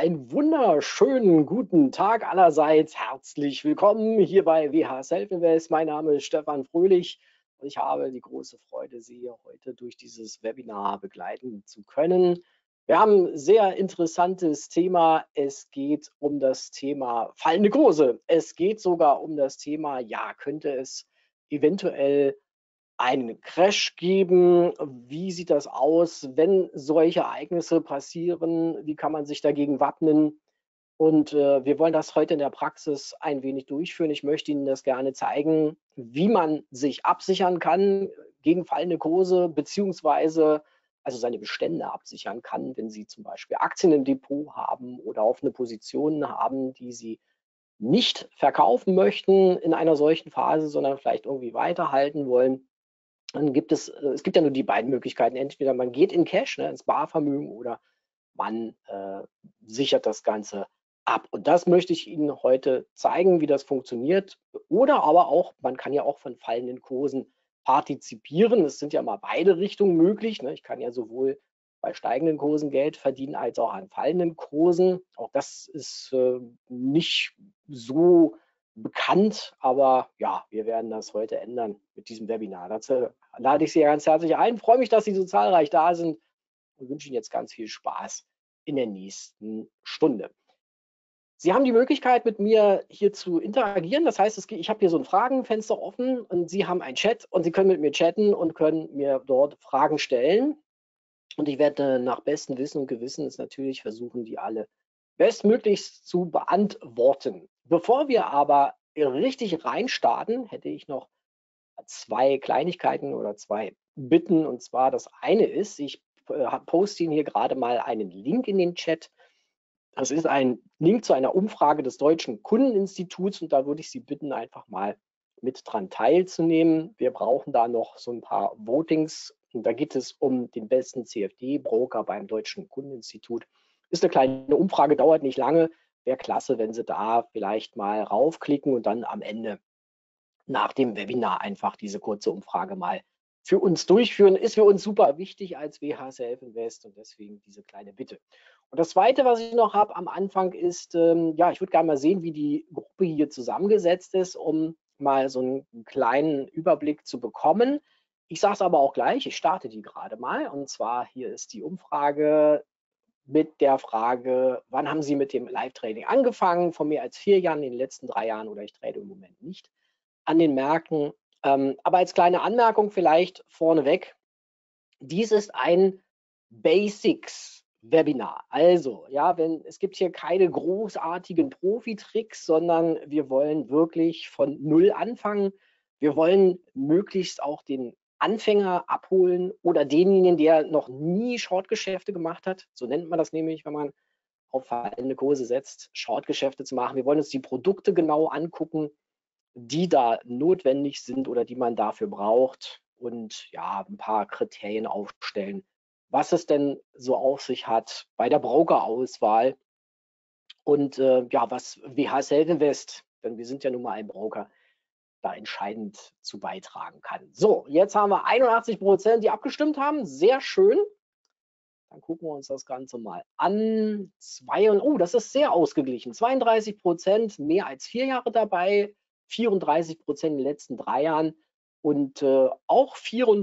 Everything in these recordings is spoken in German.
einen wunderschönen guten Tag allerseits. Herzlich willkommen hier bei WH Self Invest. Mein Name ist Stefan Fröhlich und ich habe die große Freude, Sie heute durch dieses Webinar begleiten zu können. Wir haben ein sehr interessantes Thema. Es geht um das Thema fallende Kurse. Es geht sogar um das Thema, ja, könnte es eventuell einen Crash geben? Wie sieht das aus, wenn solche Ereignisse passieren? Wie kann man sich dagegen wappnen? Und wir wollen das heute in der Praxis ein wenig durchführen. Ich möchte Ihnen das gerne zeigen, wie man sich absichern kann gegen fallende Kurse, beziehungsweise also seine Bestände absichern kann, wenn Sie zum Beispiel Aktien im Depot haben oder offene Positionen haben, die Sie nicht verkaufen möchten in einer solchen Phase, sondern vielleicht irgendwie weiterhalten wollen. Dann gibt es gibt ja nur die beiden Möglichkeiten. Entweder man geht in Cash, ne, ins Barvermögen, oder man sichert das Ganze ab. Und das möchte ich Ihnen heute zeigen, wie das funktioniert. Oder aber auch, man kann ja auch von fallenden Kursen partizipieren. Es sind ja mal beide Richtungen möglich. Ne? Ich kann ja sowohl bei steigenden Kursen Geld verdienen, als auch an fallenden Kursen. Auch das ist nicht so bekannt, aber ja, wir werden das heute ändern mit diesem Webinar. Dazu lade ich Sie ganz herzlich ein. Freue mich, dass Sie so zahlreich da sind und wünsche Ihnen jetzt ganz viel Spaß in der nächsten Stunde. Sie haben die Möglichkeit, mit mir hier zu interagieren. Das heißt, ich habe hier so ein Fragenfenster offen und Sie haben einen Chat und Sie können mit mir chatten und können mir dort Fragen stellen. Und ich werde nach bestem Wissen und Gewissen es natürlich versuchen, die alle bestmöglichst zu beantworten. Bevor wir aber richtig reinstarten, hätte ich noch zwei Kleinigkeiten oder zwei Bitten. Und zwar das eine ist, ich poste Ihnen hier gerade mal einen Link in den Chat. Das ist ein Link zu einer Umfrage des Deutschen Kundeninstituts und da würde ich Sie bitten, einfach mal mit dran teilzunehmen. Wir brauchen da noch so ein paar Votings und da geht es um den besten CFD-Broker beim Deutschen Kundeninstitut. Ist eine kleine Umfrage, dauert nicht lange. Wäre klasse, wenn Sie da vielleicht mal raufklicken und dann am Ende nach dem Webinar einfach diese kurze Umfrage mal für uns durchführen. Ist für uns super wichtig als WH Self Invest und deswegen diese kleine Bitte. Und das Zweite, was ich noch habe am Anfang ist, ja, ich würde gerne mal sehen, wie die Gruppe hier zusammengesetzt ist, um mal so einen kleinen Überblick zu bekommen. Ich sage es aber auch gleich, ich starte die gerade mal. Und zwar hier ist die Umfrage mit der Frage, wann haben Sie mit dem Live-Trading angefangen? Vor mehr als 4 Jahren, in den letzten 3 Jahren oder ich trade im Moment nicht an den Märkten. Aber als kleine Anmerkung vielleicht vorneweg, dies ist ein Basics-Webinar. Also, ja, es gibt hier keine großartigen Profi-Tricks, sondern wir wollen wirklich von Null anfangen. Wir wollen möglichst auch den Anfänger abholen oder denjenigen, der noch nie Shortgeschäfte gemacht hat. So nennt man das nämlich, wenn man auf fallende Kurse setzt, Shortgeschäfte zu machen. Wir wollen uns die Produkte genau angucken, die da notwendig sind oder die man dafür braucht und ja, ein paar Kriterien aufstellen, was es denn so auf sich hat bei der Brokerauswahl und ja, was WH Self Invest, denn wir sind ja nun mal ein Broker, da entscheidend zu beitragen kann. So, jetzt haben wir 81%, die abgestimmt haben. Sehr schön. Dann gucken wir uns das Ganze mal an. Oh, das ist sehr ausgeglichen. 32%, mehr als 4 Jahre dabei, 34% in den letzten 3 Jahren und auch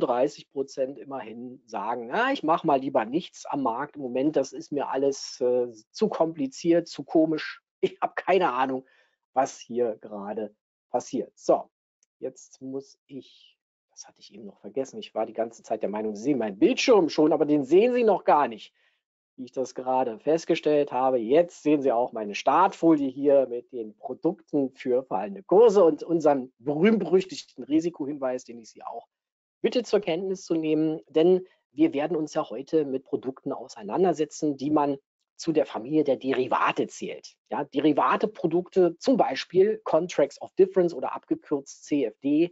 34% immerhin sagen, na, ich mache mal lieber nichts am Markt im Moment, das ist mir alles zu kompliziert, zu komisch. Ich habe keine Ahnung, was hier gerade passiert. So, jetzt muss ich, das hatte ich eben noch vergessen. Ich war die ganze Zeit der Meinung, Sie sehen meinen Bildschirm schon, aber den sehen Sie noch gar nicht, wie ich das gerade festgestellt habe. Jetzt sehen Sie auch meine Startfolie hier mit den Produkten für fallende Kurse und unserem berühmt-berüchtigten Risikohinweis, den ich Sie auch bitte zur Kenntnis zu nehmen, denn wir werden uns ja heute mit Produkten auseinandersetzen, die man zu der Familie der Derivate zählt. Ja, Derivate-Produkte, zum Beispiel Contracts of Difference oder abgekürzt CFD.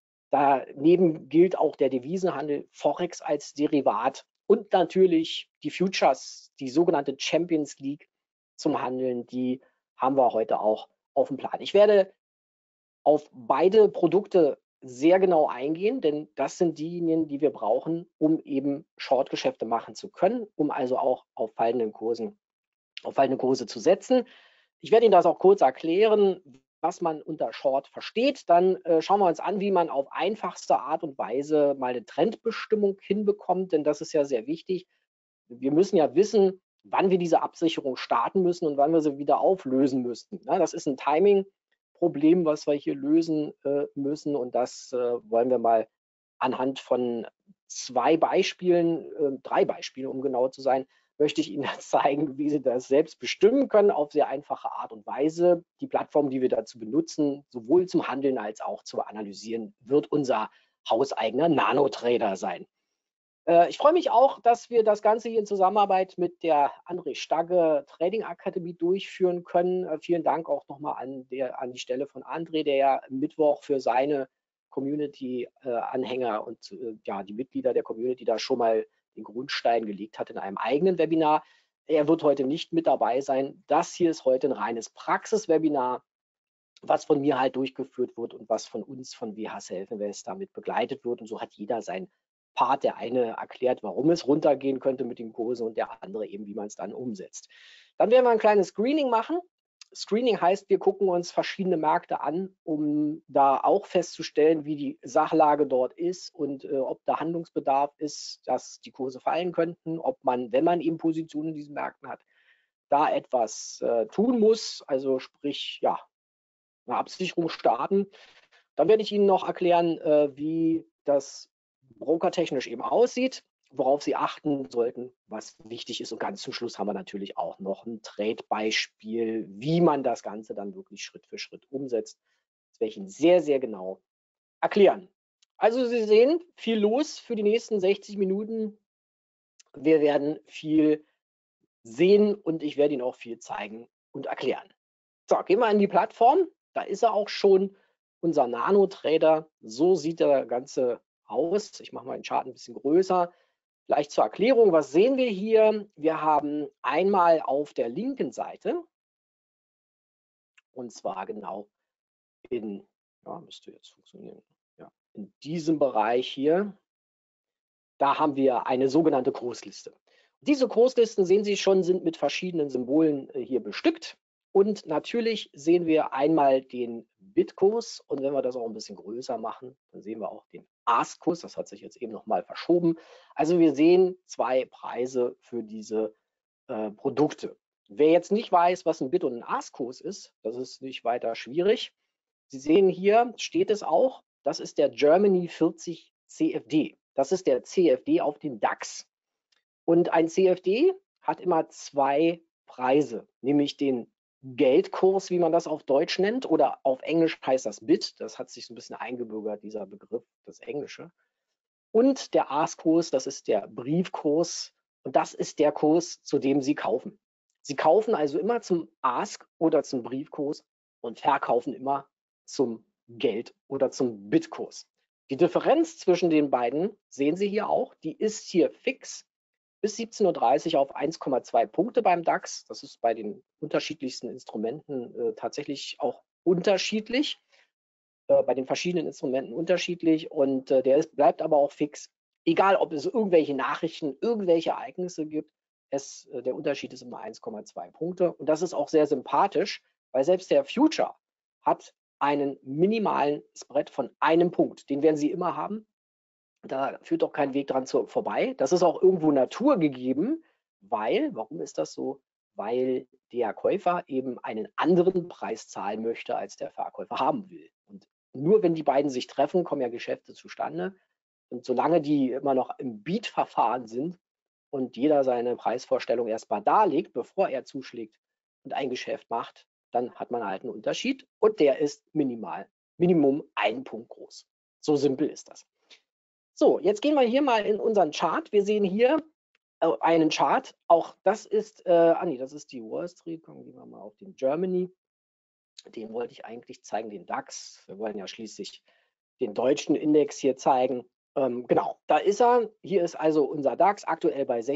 Daneben gilt auch der Devisenhandel Forex als Derivat und natürlich die Futures, die sogenannte Champions League zum Handeln, die haben wir heute auch auf dem Plan. Ich werde auf beide Produkte sehr genau eingehen, denn das sind diejenigen, die wir brauchen, um eben Shortgeschäfte machen zu können, um also auch auf fallenden Kursen auf fallende Kurse zu setzen. Ich werde Ihnen das auch kurz erklären, was man unter Short versteht. Dann schauen wir uns an, wie man auf einfachste Art und Weise mal eine Trendbestimmung hinbekommt, denn das ist ja sehr wichtig. Wir müssen ja wissen, wann wir diese Absicherung starten müssen und wann wir sie wieder auflösen müssten. Ja, das ist ein Timing-Problem, was wir hier lösen müssen, und das wollen wir mal anhand von 2 Beispielen, 3 Beispiele, um genau zu sein, möchte ich Ihnen zeigen, wie Sie das selbst bestimmen können auf sehr einfache Art und Weise. Die Plattform, die wir dazu benutzen, sowohl zum Handeln als auch zu analysieren, wird unser hauseigener Nano-Trader sein. Ich freue mich auch, dass wir das Ganze hier in Zusammenarbeit mit der André Stagge Trading Akademie durchführen können. Vielen Dank auch nochmal an die Stelle von André, der ja Mittwoch für seine Community-Anhänger und ja, die Mitglieder der Community da schon mal den Grundstein gelegt hat in einem eigenen Webinar. Er wird heute nicht mit dabei sein. Das hier ist heute ein reines Praxiswebinar, was von mir halt durchgeführt wird und was von uns, von WH Self Invest, damit begleitet wird. Und so hat jeder sein Part. Der eine erklärt, warum es runtergehen könnte mit den Kursen, und der andere eben, wie man es dann umsetzt. Dann werden wir ein kleines Screening machen. Screening heißt, wir gucken uns verschiedene Märkte an, um da auch festzustellen, wie die Sachlage dort ist und ob da Handlungsbedarf ist, dass die Kurse fallen könnten, ob man, wenn man eben Positionen in diesen Märkten hat, da etwas tun muss, also sprich, ja, eine Absicherung starten. Dann werde ich Ihnen noch erklären, wie das brokertechnisch eben aussieht, worauf Sie achten sollten, was wichtig ist. Und ganz zum Schluss haben wir natürlich auch noch ein Trade-Beispiel, wie man das Ganze dann wirklich Schritt für Schritt umsetzt. Das werde ich Ihnen sehr, sehr genau erklären. Also Sie sehen, viel los für die nächsten 60 Minuten. Wir werden viel sehen und ich werde Ihnen auch viel zeigen und erklären. So, gehen wir in die Plattform. Da ist er auch schon, unser Nano-Trader. So sieht der Ganze aus. Ich mache mal den Chart ein bisschen größer. Vielleicht zur Erklärung, was sehen wir hier? Wir haben einmal auf der linken Seite, und zwar genau in, ja, müsste jetzt funktionieren, ja, in diesem Bereich hier, da haben wir eine sogenannte Kursliste. Diese Kurslisten, sehen Sie schon, sind mit verschiedenen Symbolen hier bestückt. Und natürlich sehen wir einmal den Bit-Kurs, und wenn wir das auch ein bisschen größer machen, dann sehen wir auch den Ask-Kurs. Das hat sich jetzt eben nochmal verschoben. Also wir sehen 2 Preise für diese Produkte. Wer jetzt nicht weiß, was ein Bit- und ein Ask-Kurs ist, das ist nicht weiter schwierig. Sie sehen hier, steht es auch, das ist der Germany 40 CFD. Das ist der CFD auf den DAX. Und ein CFD hat immer 2 Preise, nämlich den Geldkurs, wie man das auf Deutsch nennt, oder auf Englisch heißt das Bit. Das hat sich so ein bisschen eingebürgert, dieser Begriff, das Englische. Und der Ask-Kurs, das ist der Briefkurs, und das ist der Kurs, zu dem Sie kaufen. Sie kaufen also immer zum Ask oder zum Briefkurs und verkaufen immer zum Geld oder zum Bitkurs. Die Differenz zwischen den beiden sehen Sie hier auch, die ist hier fix bis 17:30 Uhr auf 1,2 Punkte beim DAX. Das ist bei den unterschiedlichsten Instrumenten tatsächlich auch unterschiedlich, bei den verschiedenen Instrumenten unterschiedlich, und bleibt aber auch fix, egal ob es irgendwelche Nachrichten, irgendwelche Ereignisse gibt. Der Unterschied ist immer 1,2 Punkte, und das ist auch sehr sympathisch, weil selbst der Future hat einen minimalen Spread von 1 Punkt. Den werden Sie immer haben. Da führt doch kein Weg dran vorbei. Das ist auch irgendwo naturgegeben, weil, warum ist das so? Weil der Käufer eben einen anderen Preis zahlen möchte, als der Verkäufer haben will. Und nur wenn die beiden sich treffen, kommen ja Geschäfte zustande. Und solange die immer noch im Beat-Verfahren sind und jeder seine Preisvorstellung erstmal darlegt, bevor er zuschlägt und ein Geschäft macht, dann hat man halt einen Unterschied, und der ist Minimum 1 Punkt groß. So simpel ist das. So, jetzt gehen wir hier mal in unseren Chart. Wir sehen hier einen Chart. Auch das ist, nee, das ist die Wall Street. Gehen wir mal auf den Germany. Den wollte ich eigentlich zeigen, den DAX. Wir wollen ja schließlich den deutschen Index hier zeigen. Genau, da ist er. Hier ist also unser DAX aktuell bei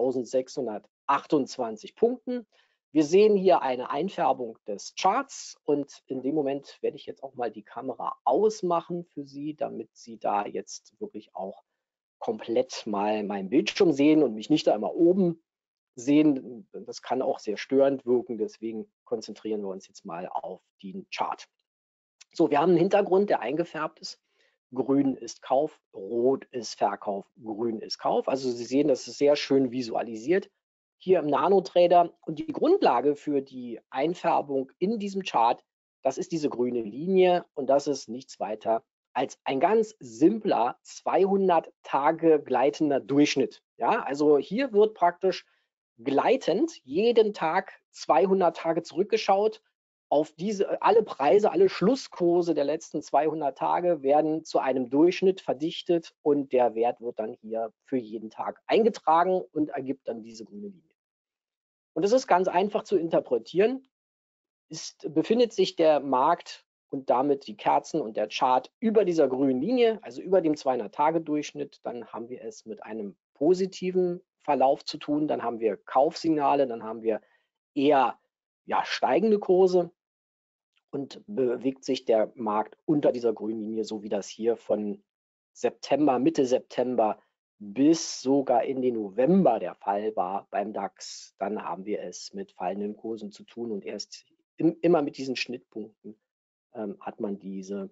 16.628 Punkten. Wir sehen hier eine Einfärbung des Charts, und in dem Moment werde ich jetzt auch mal die Kamera ausmachen für Sie, damit Sie da jetzt wirklich auch komplett mal meinen Bildschirm sehen und mich nicht da immer oben sehen. Das kann auch sehr störend wirken, deswegen konzentrieren wir uns jetzt mal auf den Chart. So, wir haben einen Hintergrund, der eingefärbt ist. Grün ist Kauf, Rot ist Verkauf, Grün ist Kauf. Also Sie sehen, das ist sehr schön visualisiert hier im NanoTrader. Und die Grundlage für die Einfärbung in diesem Chart, das ist diese grüne Linie und das ist nichts weiter als ein ganz simpler 200 Tage gleitender Durchschnitt. Ja, also hier wird praktisch gleitend jeden Tag 200 Tage zurückgeschaut. Auf diese, alle Preise, alle Schlusskurse der letzten 200 Tage werden zu einem Durchschnitt verdichtet und der Wert wird dann hier für jeden Tag eingetragen und ergibt dann diese grüne Linie. Und es ist ganz einfach zu interpretieren. Befindet sich der Markt und damit die Kerzen und der Chart über dieser grünen Linie, also über dem 200-Tage-Durchschnitt, dann haben wir es mit einem positiven Verlauf zu tun, dann haben wir Kaufsignale, dann haben wir eher steigende Kurse und bewegt sich der Markt unter dieser grünen Linie, so wie das hier von September, Mitte September bis sogar in den November der Fall war beim DAX, dann haben wir es mit fallenden Kursen zu tun und erst immer mit diesen Schnittpunkten hat man diese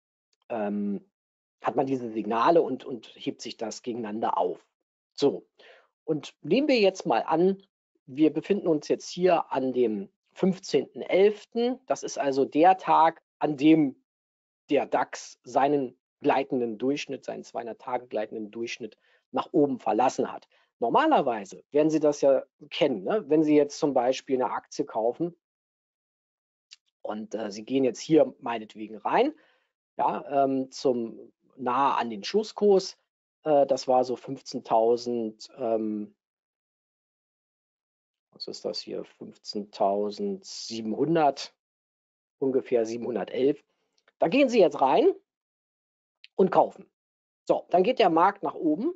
Signale und hebt sich das gegeneinander auf. So, und nehmen wir jetzt mal an, wir befinden uns jetzt hier an dem 15.11. Das ist also der Tag, an dem der DAX seinen gleitenden Durchschnitt, seinen 200 Tage gleitenden Durchschnitt nach oben verlassen hat. Normalerweise werden Sie das ja kennen, ne? Wenn Sie jetzt zum Beispiel eine Aktie kaufen und Sie gehen jetzt hier meinetwegen rein, ja, nahe an den Schlusskurs, das war so 15.000, was ist das hier, 15.700, ungefähr 711. Da gehen Sie jetzt rein und kaufen. So, dann geht der Markt nach oben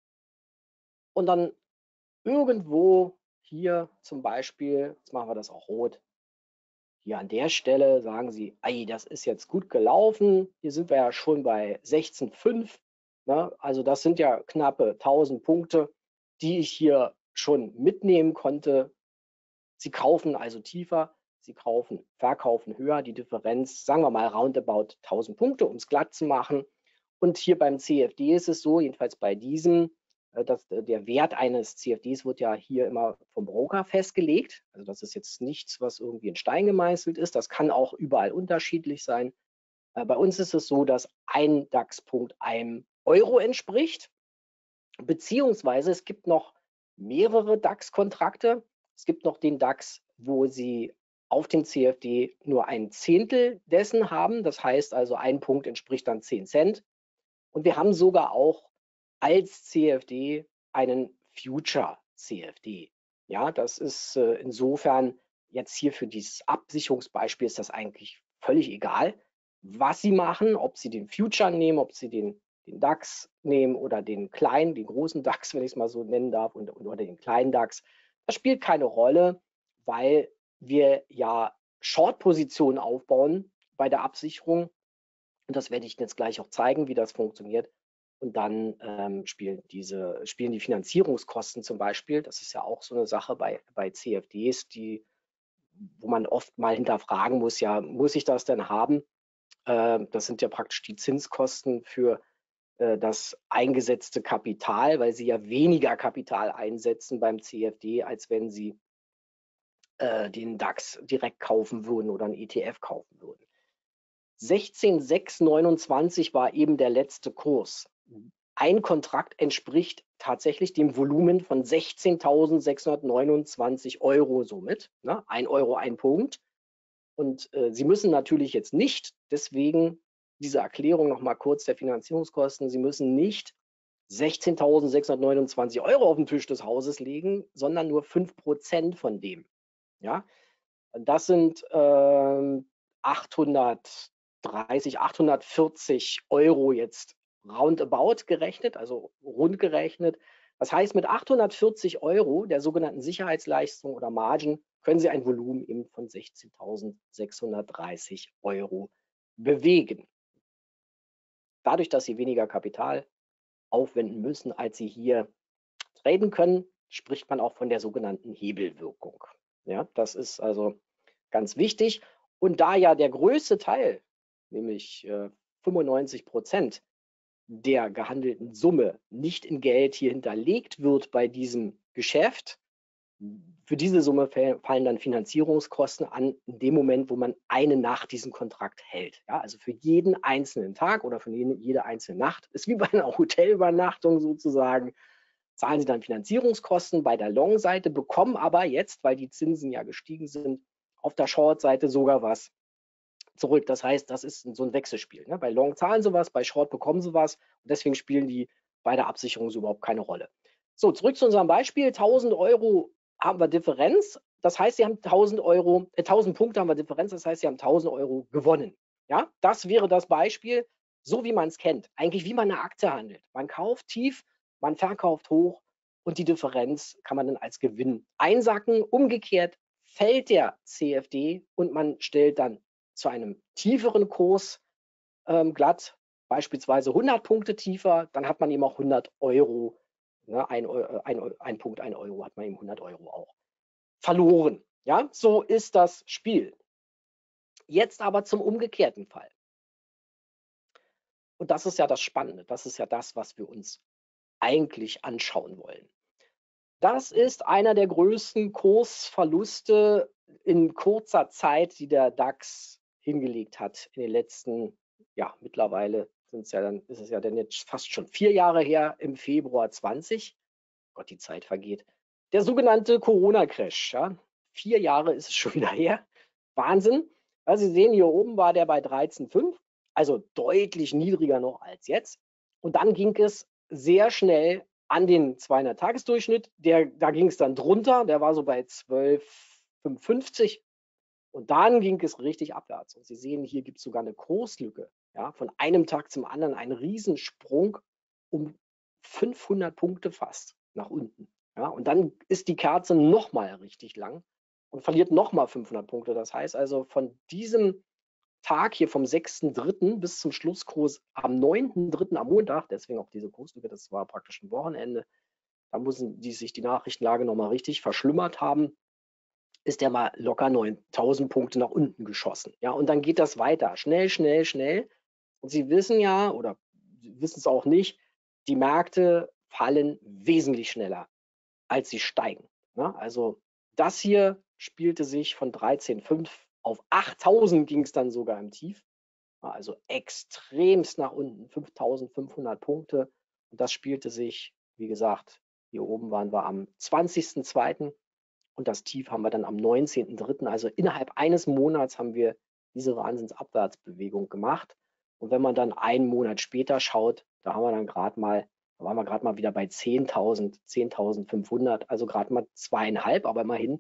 und dann irgendwo hier zum Beispiel, jetzt machen wir das auch rot, hier an der Stelle sagen Sie, ey, das ist jetzt gut gelaufen, hier sind wir ja schon bei 16,5, ne? Also das sind ja knappe 1000 Punkte, die ich hier schon mitnehmen konnte. Sie kaufen also tiefer, Sie verkaufen höher, die Differenz, sagen wir mal roundabout 1000 Punkte, um es glatt zu machen. Und hier beim CFD ist es so, jedenfalls bei diesem, der Wert eines CFDs wird ja hier immer vom Broker festgelegt. Also das ist jetzt nichts, was irgendwie in Stein gemeißelt ist. Das kann auch überall unterschiedlich sein. Bei uns ist es so, dass ein DAX-Punkt einem Euro entspricht, beziehungsweise es gibt noch mehrere DAX-Kontrakte. Es gibt noch den DAX, wo Sie auf dem CFD nur ein Zehntel dessen haben. Das heißt also, ein Punkt entspricht dann 10 Cent. Und wir haben sogar auch als CFD einen Future CFD. Ja, das ist insofern jetzt hier für dieses Absicherungsbeispiel ist das eigentlich völlig egal, was Sie machen, ob Sie den Future nehmen, ob Sie den DAX nehmen oder den kleinen, den großen DAX, wenn ich es mal so nennen darf, oder den kleinen DAX. Das spielt keine Rolle, weil wir ja Short-Positionen aufbauen bei der Absicherung. Und das werde ich jetzt gleich auch zeigen, wie das funktioniert. Und dann spielen die Finanzierungskosten zum Beispiel, das ist ja auch so eine Sache bei CFDs, wo man oft mal hinterfragen muss, ja, muss ich das denn haben? Das sind ja praktisch die Zinskosten für das eingesetzte Kapital, weil sie ja weniger Kapital einsetzen beim CFD, als wenn sie den DAX direkt kaufen würden oder einen ETF kaufen würden. 16,629 war eben der letzte Kurs. Ein Kontrakt entspricht tatsächlich dem Volumen von 16.629 Euro somit. Ne? 1 Euro, ein Punkt. Und Sie müssen natürlich jetzt nicht, deswegen diese Erklärung nochmal kurz der Finanzierungskosten, Sie müssen nicht 16.629 Euro auf den Tisch des Hauses legen, sondern nur 5% von dem. Ja? Das sind 830, 840 Euro jetzt roundabout gerechnet, also rund gerechnet. Das heißt, mit 840 Euro der sogenannten Sicherheitsleistung oder Margin können Sie ein Volumen eben von 16.630 Euro bewegen. Dadurch, dass Sie weniger Kapital aufwenden müssen, als Sie hier traden können, spricht man auch von der sogenannten Hebelwirkung. Ja, das ist also ganz wichtig. Und da ja der größte Teil, nämlich 95% der gehandelten Summe nicht in Geld hier hinterlegt wird bei diesem Geschäft, für diese Summe fallen dann Finanzierungskosten an, in dem Moment, wo man eine Nacht diesen Kontrakt hält. Ja, also für jeden einzelnen Tag oder für jede einzelne Nacht, ist wie bei einer Hotelübernachtung sozusagen, zahlen Sie dann Finanzierungskosten bei der Long-Seite, bekommen aber jetzt, weil die Zinsen ja gestiegen sind, auf der Short-Seite sogar was zurück. Das heißt, das ist so ein Wechselspiel. Ne? Bei Long zahlen sie was, bei Short bekommen sie was und deswegen spielen die bei der Absicherung so überhaupt keine Rolle. So, zurück zu unserem Beispiel. 1000 Euro haben wir Differenz. Das heißt, Sie haben 1000 Punkte haben wir Differenz. Das heißt, Sie haben 1000 Euro gewonnen. Ja, das wäre das Beispiel, so wie man es kennt. Eigentlich wie man eine Aktie handelt. Man kauft tief, man verkauft hoch und die Differenz kann man dann als Gewinn einsacken. Umgekehrt fällt der CFD und man stellt dann zu einem tieferen Kurs glatt, beispielsweise 100 Punkte tiefer, dann hat man eben auch 100 Euro, ne, ein Punkt, 1 Euro, hat man eben 100 Euro auch verloren. Ja, so ist das Spiel. Jetzt aber zum umgekehrten Fall. Und das ist ja das Spannende, das ist ja das, was wir uns eigentlich anschauen wollen. Das ist einer der größten Kursverluste in kurzer Zeit, die der DAX hingelegt hat in den letzten, ja, mittlerweile ist es ja dann jetzt fast schon 4 Jahre her, im Februar 20. Gott, die Zeit vergeht. Der sogenannte Corona-Crash. Ja. 4 Jahre ist es schon wieder her. Wahnsinn. Also Sie sehen, hier oben war der bei 13,5, also deutlich niedriger noch als jetzt. Und dann ging es sehr schnell an den 200-Tages-Durchschnitt. Da ging es dann drunter, der war so bei 12,55. Und dann ging es richtig abwärts. Und Sie sehen, hier gibt es sogar eine Kurslücke. Ja, von einem Tag zum anderen ein Riesensprung um 500 Punkte fast nach unten. Ja, und dann ist die Kerze nochmal richtig lang und verliert nochmal 500 Punkte. Das heißt also, von diesem Tag hier vom 6.3. bis zum Schlusskurs am 9.3. am Montag, deswegen auch diese Kurslücke, das war praktisch ein Wochenende, da mussten sich die Nachrichtenlage nochmal richtig verschlimmert haben, ist der mal locker 9.000 Punkte nach unten geschossen. Ja, und dann geht das weiter, schnell, schnell, schnell. Und Sie wissen ja, oder Sie wissen es auch nicht, die Märkte fallen wesentlich schneller, als sie steigen. Ja, also das hier spielte sich von 13,5 auf 8.000 ging es dann sogar im Tief. Also extremst nach unten, 5.500 Punkte. Und das spielte sich, wie gesagt, hier oben waren wir am 20.02. und das Tief haben wir dann am 19.03. Also innerhalb eines Monats haben wir diese Wahnsinnsabwärtsbewegung gemacht. Und wenn man dann einen Monat später schaut, da haben wir dann da waren wir gerade mal wieder bei 10.000, 10.500, also gerade mal 2,5, aber immerhin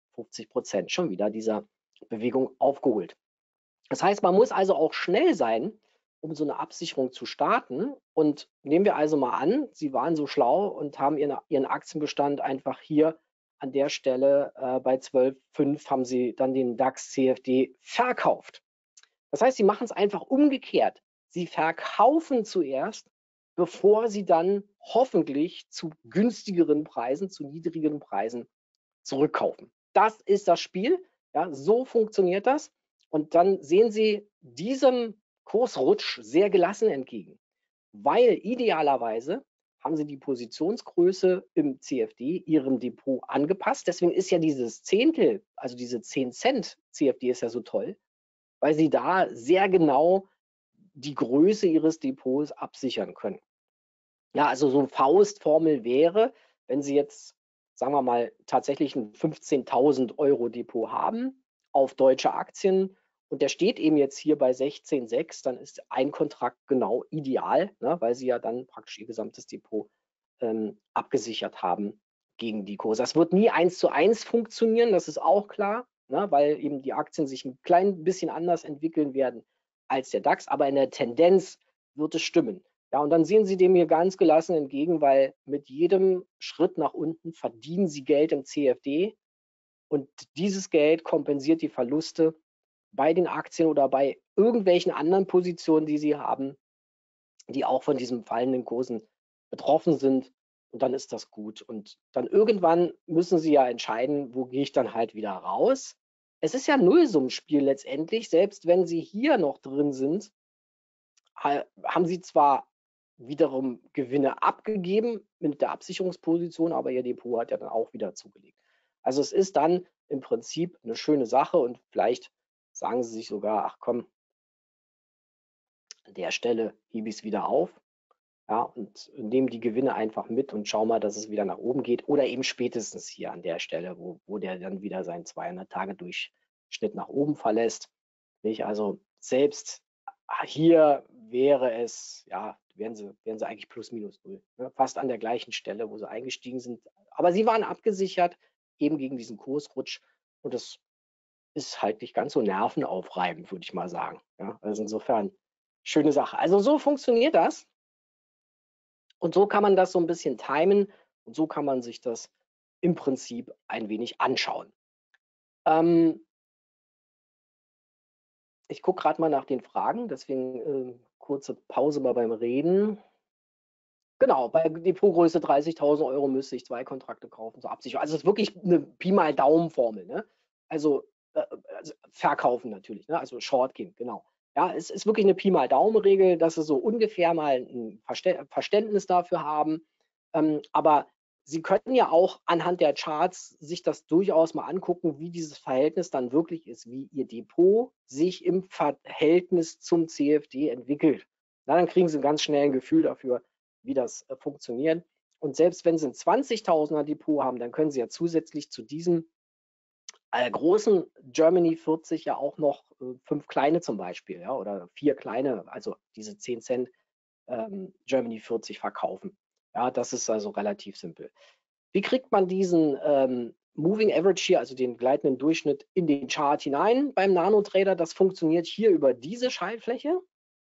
50% schon wieder dieser Bewegung aufgeholt. Das heißt, man muss also auch schnell sein, um so eine Absicherung zu starten. Und nehmen wir also mal an, Sie waren so schlau und haben Ihren Aktienbestand einfach hier an der Stelle bei 12,5 haben Sie dann den DAX CFD verkauft. Das heißt, Sie machen es einfach umgekehrt. Sie verkaufen zuerst, bevor Sie dann hoffentlich zu günstigeren Preisen, zu niedrigeren Preisen zurückkaufen. Das ist das Spiel. Ja, so funktioniert das. Und dann sehen Sie diesem Kursrutsch sehr gelassen entgegen, weil idealerweise haben Sie die Positionsgröße im CFD, Ihrem Depot, angepasst. Deswegen ist ja dieses Zehntel, also diese 10 Cent CFD ist ja so toll, weil Sie da sehr genau die Größe Ihres Depots absichern können. Ja, also so eine Faustformel wäre, wenn Sie jetzt, sagen wir mal, tatsächlich ein 15.000 Euro Depot haben auf deutsche Aktien und der steht eben jetzt hier bei 16,6, dann ist ein Kontrakt genau ideal, ne, weil Sie ja dann praktisch Ihr gesamtes Depot abgesichert haben gegen die Kurse. Das wird nie 1:1 funktionieren, das ist auch klar, ne, weil eben die Aktien sich ein klein bisschen anders entwickeln werden als der DAX, aber in der Tendenz wird es stimmen. Ja, und dann sehen Sie dem hier ganz gelassen entgegen, weil mit jedem Schritt nach unten verdienen Sie Geld im CFD und dieses Geld kompensiert die Verluste bei den Aktien oder bei irgendwelchen anderen Positionen, die Sie haben, die auch von diesen fallenden Kursen betroffen sind. und dann ist das gut. Und dann irgendwann müssen Sie ja entscheiden, wo gehe ich dann halt wieder raus. Es ist ja ein Nullsummenspiel letztendlich, selbst wenn Sie hier noch drin sind, haben Sie zwar wiederum Gewinne abgegeben mit der Absicherungsposition, aber Ihr Depot hat ja dann auch wieder zugelegt. Also es ist dann im Prinzip eine schöne Sache und vielleicht sagen Sie sich sogar, ach komm, an der Stelle hebe ich es wieder auf, ja, und nehme die Gewinne einfach mit und schau mal, dass es wieder nach oben geht oder eben spätestens hier an der Stelle, wo der dann wieder seinen 200-Tage-Durchschnitt nach oben verlässt. Nicht? Also selbst hier wäre es, ja, wären sie eigentlich plus minus null, ne? Fast an der gleichen Stelle, wo sie eingestiegen sind. Aber sie waren abgesichert, eben gegen diesen Kursrutsch. Und das ist halt nicht ganz so nervenaufreibend, würde ich mal sagen. Ja? Also insofern, schöne Sache. Also so funktioniert das. Und so kann man das so ein bisschen timen und so kann man sich das im Prinzip ein wenig anschauen. Ich gucke gerade mal nach den Fragen, deswegen kurze Pause mal beim Reden. Genau, bei Depotgröße 30.000 Euro müsste ich 2 Kontrakte kaufen zur Absicherung. Also es ist wirklich eine Pi mal Daumen-Formel. Ne? Also verkaufen natürlich, ne? Also Short gehen, genau. Ja, es ist wirklich eine Pi mal Daumen-Regel, dass Sie so ungefähr mal ein Verständnis dafür haben. Aber Sie könnten ja auch anhand der Charts sich das durchaus mal angucken, wie dieses Verhältnis dann wirklich ist, wie Ihr Depot sich im Verhältnis zum CFD entwickelt. Na, dann kriegen Sie ein ganz schnell ein Gefühl dafür, wie das funktioniert. Und selbst wenn Sie ein 20.000er Depot haben, dann können Sie ja zusätzlich zu diesem großen Germany 40 ja auch noch 5 kleine zum Beispiel, ja, oder 4 kleine, also diese 10 Cent Germany 40 verkaufen. Ja, das ist also relativ simpel. Wie kriegt man diesen Moving Average hier, also den gleitenden Durchschnitt, in den Chart hinein beim Nano-Trader? Das funktioniert hier über diese Schaltfläche.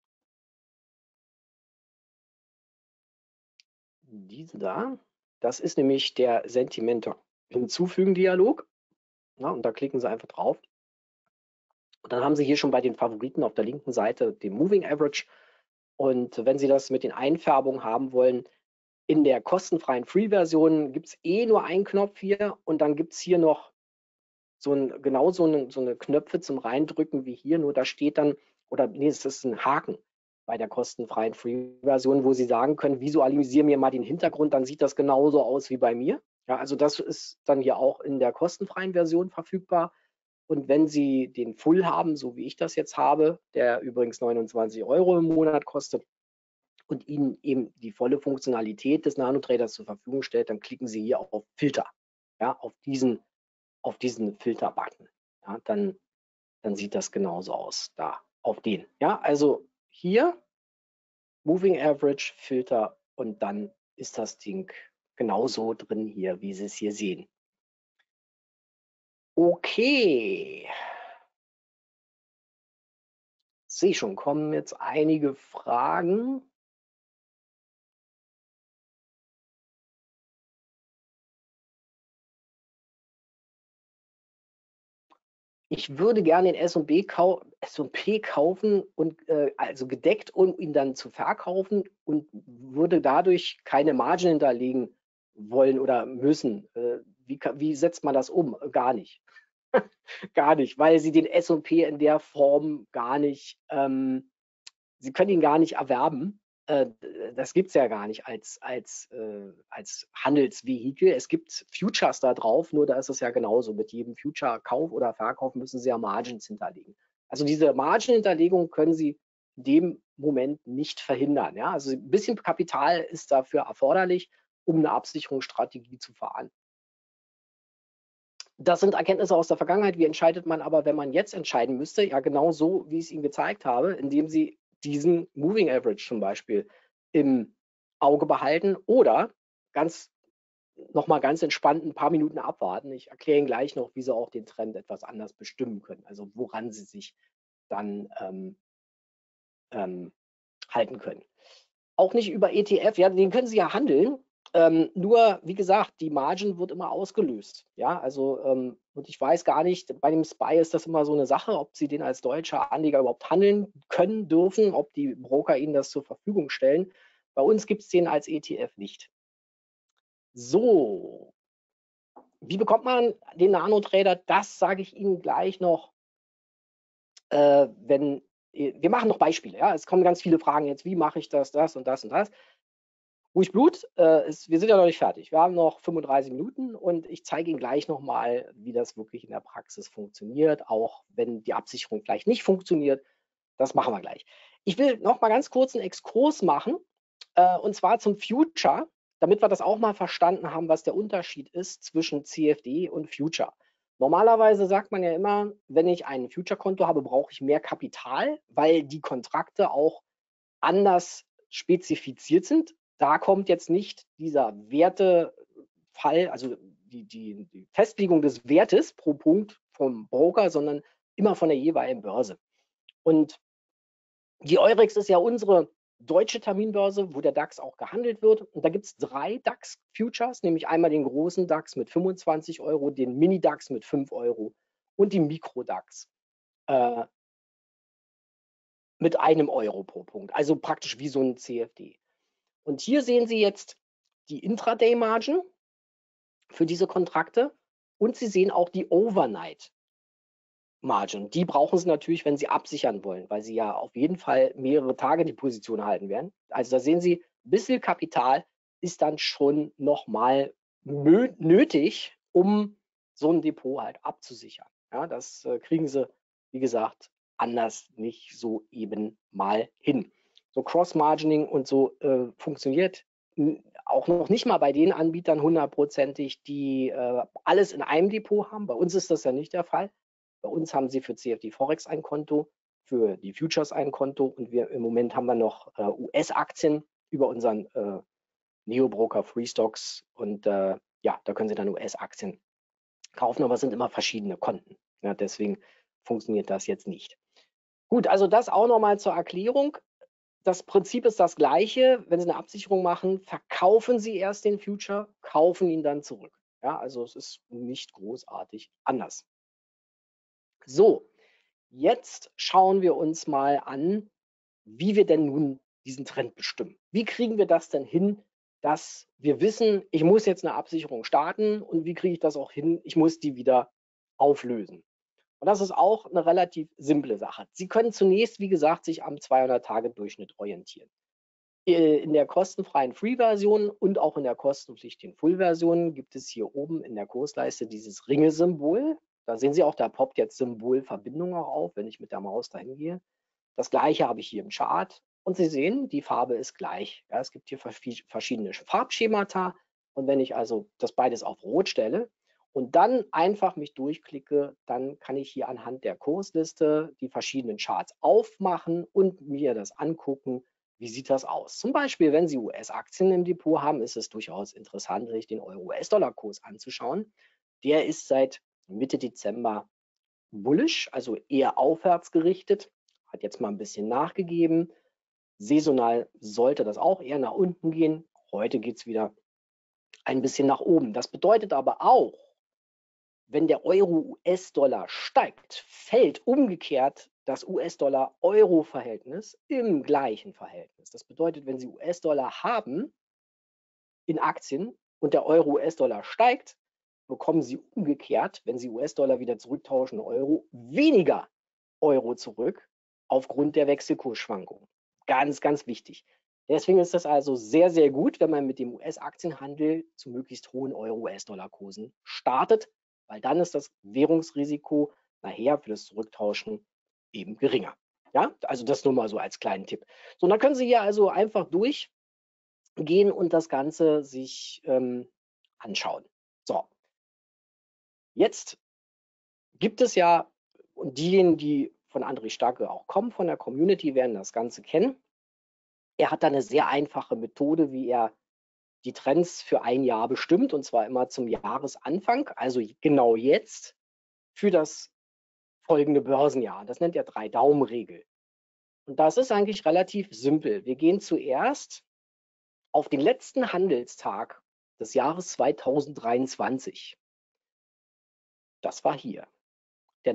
Diese da. Das ist nämlich der Sentimente Hinzufügen-Dialog. Und da klicken Sie einfach drauf. Und dann haben Sie hier schon bei den Favoriten auf der linken Seite den Moving Average. Und wenn Sie das mit den Einfärbungen haben wollen, in der kostenfreien Free-Version gibt es nur einen Knopf hier und dann gibt es hier noch genau so eine Knöpfe zum Reindrücken wie hier, nur da steht dann, oder nee, es ist ein Haken bei der kostenfreien Free-Version, wo Sie sagen können, visualisiere mir mal den Hintergrund, dann sieht das genauso aus wie bei mir. Ja, also das ist dann hier auch in der kostenfreien Version verfügbar. Und wenn Sie den Full haben, so wie ich das jetzt habe, der übrigens 29 Euro im Monat kostet und Ihnen eben die volle Funktionalität des Nano-Traders zur Verfügung stellt, dann klicken Sie hier auf Filter, ja, auf diesen Filter-Button. Ja, dann sieht das genauso aus, da auf den. Ja, also hier Moving Average, Filter und dann ist das Ding genauso drin hier, wie Sie es hier sehen. Okay. Sehe schon, kommen jetzt einige Fragen. Ich würde gerne den S&P kaufen und also gedeckt, um ihn dann zu verkaufen und würde dadurch keine Margin hinterlegen wollen oder müssen. Wie setzt man das um? Gar nicht. Gar nicht, weil Sie den S&P in der Form gar nicht, Sie können ihn gar nicht erwerben. Das gibt es ja gar nicht als Handelsvehikel. Es gibt Futures da drauf, nur da ist es ja genauso. Mit jedem Future-Kauf oder Verkauf müssen Sie ja Margins hinterlegen. Also diese Margin-Hinterlegung können Sie in dem Moment nicht verhindern. Ja? Also ein bisschen Kapital ist dafür erforderlich, um eine Absicherungsstrategie zu fahren. Das sind Erkenntnisse aus der Vergangenheit. Wie entscheidet man aber, wenn man jetzt entscheiden müsste? Ja, genau so, wie ich es Ihnen gezeigt habe, indem Sie diesen Moving Average zum Beispiel im Auge behalten oder nochmal ganz entspannt ein paar Minuten abwarten. Ich erkläre Ihnen gleich noch, wie Sie auch den Trend etwas anders bestimmen können, also woran Sie sich dann halten können. Auch nicht über ETF, ja, den können Sie ja handeln. Nur, wie gesagt, die Margin wird immer ausgelöst. Ja, also, und ich weiß gar nicht, bei dem SPY ist das immer so eine Sache, ob Sie den als deutscher Anleger überhaupt handeln können, dürfen, ob die Broker Ihnen das zur Verfügung stellen. Bei uns gibt es den als ETF nicht. So, wie bekommt man den Nano-Trader? Das sage ich Ihnen gleich noch, wenn wir machen noch Beispiele. Ja? Es kommen ganz viele Fragen jetzt, wie mache ich das, das und das und das. Ruhig Blut, wir sind ja noch nicht fertig. Wir haben noch 35 Minuten und ich zeige Ihnen gleich nochmal, wie das wirklich in der Praxis funktioniert, auch wenn die Absicherung vielleicht nicht funktioniert. Das machen wir gleich. Ich will noch mal ganz kurz einen Exkurs machen, und zwar zum Future, damit wir das auch mal verstanden haben, was der Unterschied ist zwischen CFD und Future. Normalerweise sagt man ja immer, wenn ich ein Future-Konto habe, brauche ich mehr Kapital, weil die Kontrakte auch anders spezifiziert sind. Da kommt jetzt nicht dieser Wertefall, also die Festlegung des Wertes pro Punkt vom Broker, sondern immer von der jeweiligen Börse. Und die Eurex ist ja unsere deutsche Terminbörse, wo der DAX auch gehandelt wird. Und da gibt es 3 DAX-Futures, nämlich einmal den großen DAX mit 25 Euro, den Mini-DAX mit 5 Euro und die Mikro-DAX mit 1 Euro pro Punkt. Also praktisch wie so ein CFD. Und hier sehen Sie jetzt die Intraday-Margen für diese Kontrakte und Sie sehen auch die Overnight-Margen. Die brauchen Sie natürlich, wenn Sie absichern wollen, weil Sie ja auf jeden Fall mehrere Tage die Position halten werden. Also da sehen Sie, ein bisschen Kapital ist dann schon nochmal nötig, um so ein Depot halt abzusichern. Ja, das kriegen Sie, wie gesagt, anders nicht so eben mal hin. So Cross-Margining und so funktioniert auch noch nicht mal bei den Anbietern hundertprozentig, die alles in einem Depot haben. Bei uns ist das ja nicht der Fall. Bei uns haben sie für CFD Forex ein Konto, für die Futures ein Konto und wir im Moment haben wir noch US-Aktien über unseren Neo-Broker Freestocks und ja, da können Sie dann US-Aktien kaufen, aber es sind immer verschiedene Konten. Ja, deswegen funktioniert das jetzt nicht. Gut, also das auch nochmal zur Erklärung. Das Prinzip ist das gleiche. Wenn Sie eine Absicherung machen, verkaufen Sie erst den Future, kaufen ihn dann zurück. Ja, also es ist nicht großartig anders. So, jetzt schauen wir uns mal an, wie wir denn nun diesen Trend bestimmen. Wie kriegen wir das denn hin, dass wir wissen, ich muss jetzt eine Absicherung starten und wie kriege ich das auch hin, ich muss die wieder auflösen. Und das ist auch eine relativ simple Sache. Sie können zunächst, wie gesagt, sich am 200-Tage-Durchschnitt orientieren. In der kostenfreien Free-Version und auch in der kostenpflichtigen Full-Version gibt es hier oben in der Kursleiste dieses Ringe-Symbol. Da sehen Sie auch, da poppt jetzt Symbol Verbindung auch auf, wenn ich mit der Maus dahin gehe. Das gleiche habe ich hier im Chart und Sie sehen, die Farbe ist gleich. Ja, es gibt hier verschiedene Farbschemata und wenn ich also das beides auf Rot stelle und dann einfach mich durchklicke, dann kann ich hier anhand der Kursliste die verschiedenen Charts aufmachen und mir das angucken. Wie sieht das aus? Zum Beispiel, wenn Sie US-Aktien im Depot haben, ist es durchaus interessant, sich den Euro-US-Dollar-Kurs anzuschauen. Der ist seit Mitte Dezember bullish, also eher aufwärts gerichtet, hat jetzt mal ein bisschen nachgegeben. Saisonal sollte das auch eher nach unten gehen. Heute geht es wieder ein bisschen nach oben. Das bedeutet aber auch, wenn der Euro-US-Dollar steigt, fällt umgekehrt das US-Dollar-Euro-Verhältnis im gleichen Verhältnis. Das bedeutet, wenn Sie US-Dollar haben in Aktien und der Euro-US-Dollar steigt, bekommen Sie umgekehrt, wenn Sie US-Dollar wieder zurücktauschen, Euro, weniger Euro zurück aufgrund der Wechselkursschwankungen. Ganz, ganz wichtig. Deswegen ist das also sehr, sehr gut, wenn man mit dem US-Aktienhandel zu möglichst hohen Euro-US-Dollar-Kursen startet, weil dann ist das Währungsrisiko nachher für das Zurücktauschen eben geringer. Ja, also das nur mal so als kleinen Tipp. So, und dann können Sie hier also einfach durchgehen und das Ganze sich anschauen. So, jetzt gibt es ja, und diejenigen, die von André Starke auch kommen, von der Community, werden das Ganze kennen. Er hat da eine sehr einfache Methode, wie er die Trends für ein Jahr bestimmt, und zwar immer zum Jahresanfang, also genau jetzt für das folgende Börsenjahr. Das nennt er 3-Daumen-Regel. Und das ist eigentlich relativ simpel. Wir gehen zuerst auf den letzten Handelstag des Jahres 2023. Das war hier, der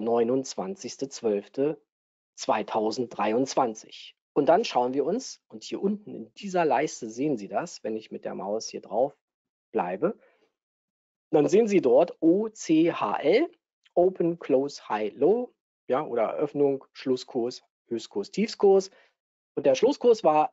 29.12.2023. Und dann schauen wir uns, und hier unten in dieser Leiste sehen Sie das, wenn ich mit der Maus hier drauf bleibe, dann sehen Sie dort OCHL, Open, Close, High, Low, ja, oder Eröffnung, Schlusskurs, Höchstkurs, Tiefskurs. Und der Schlusskurs war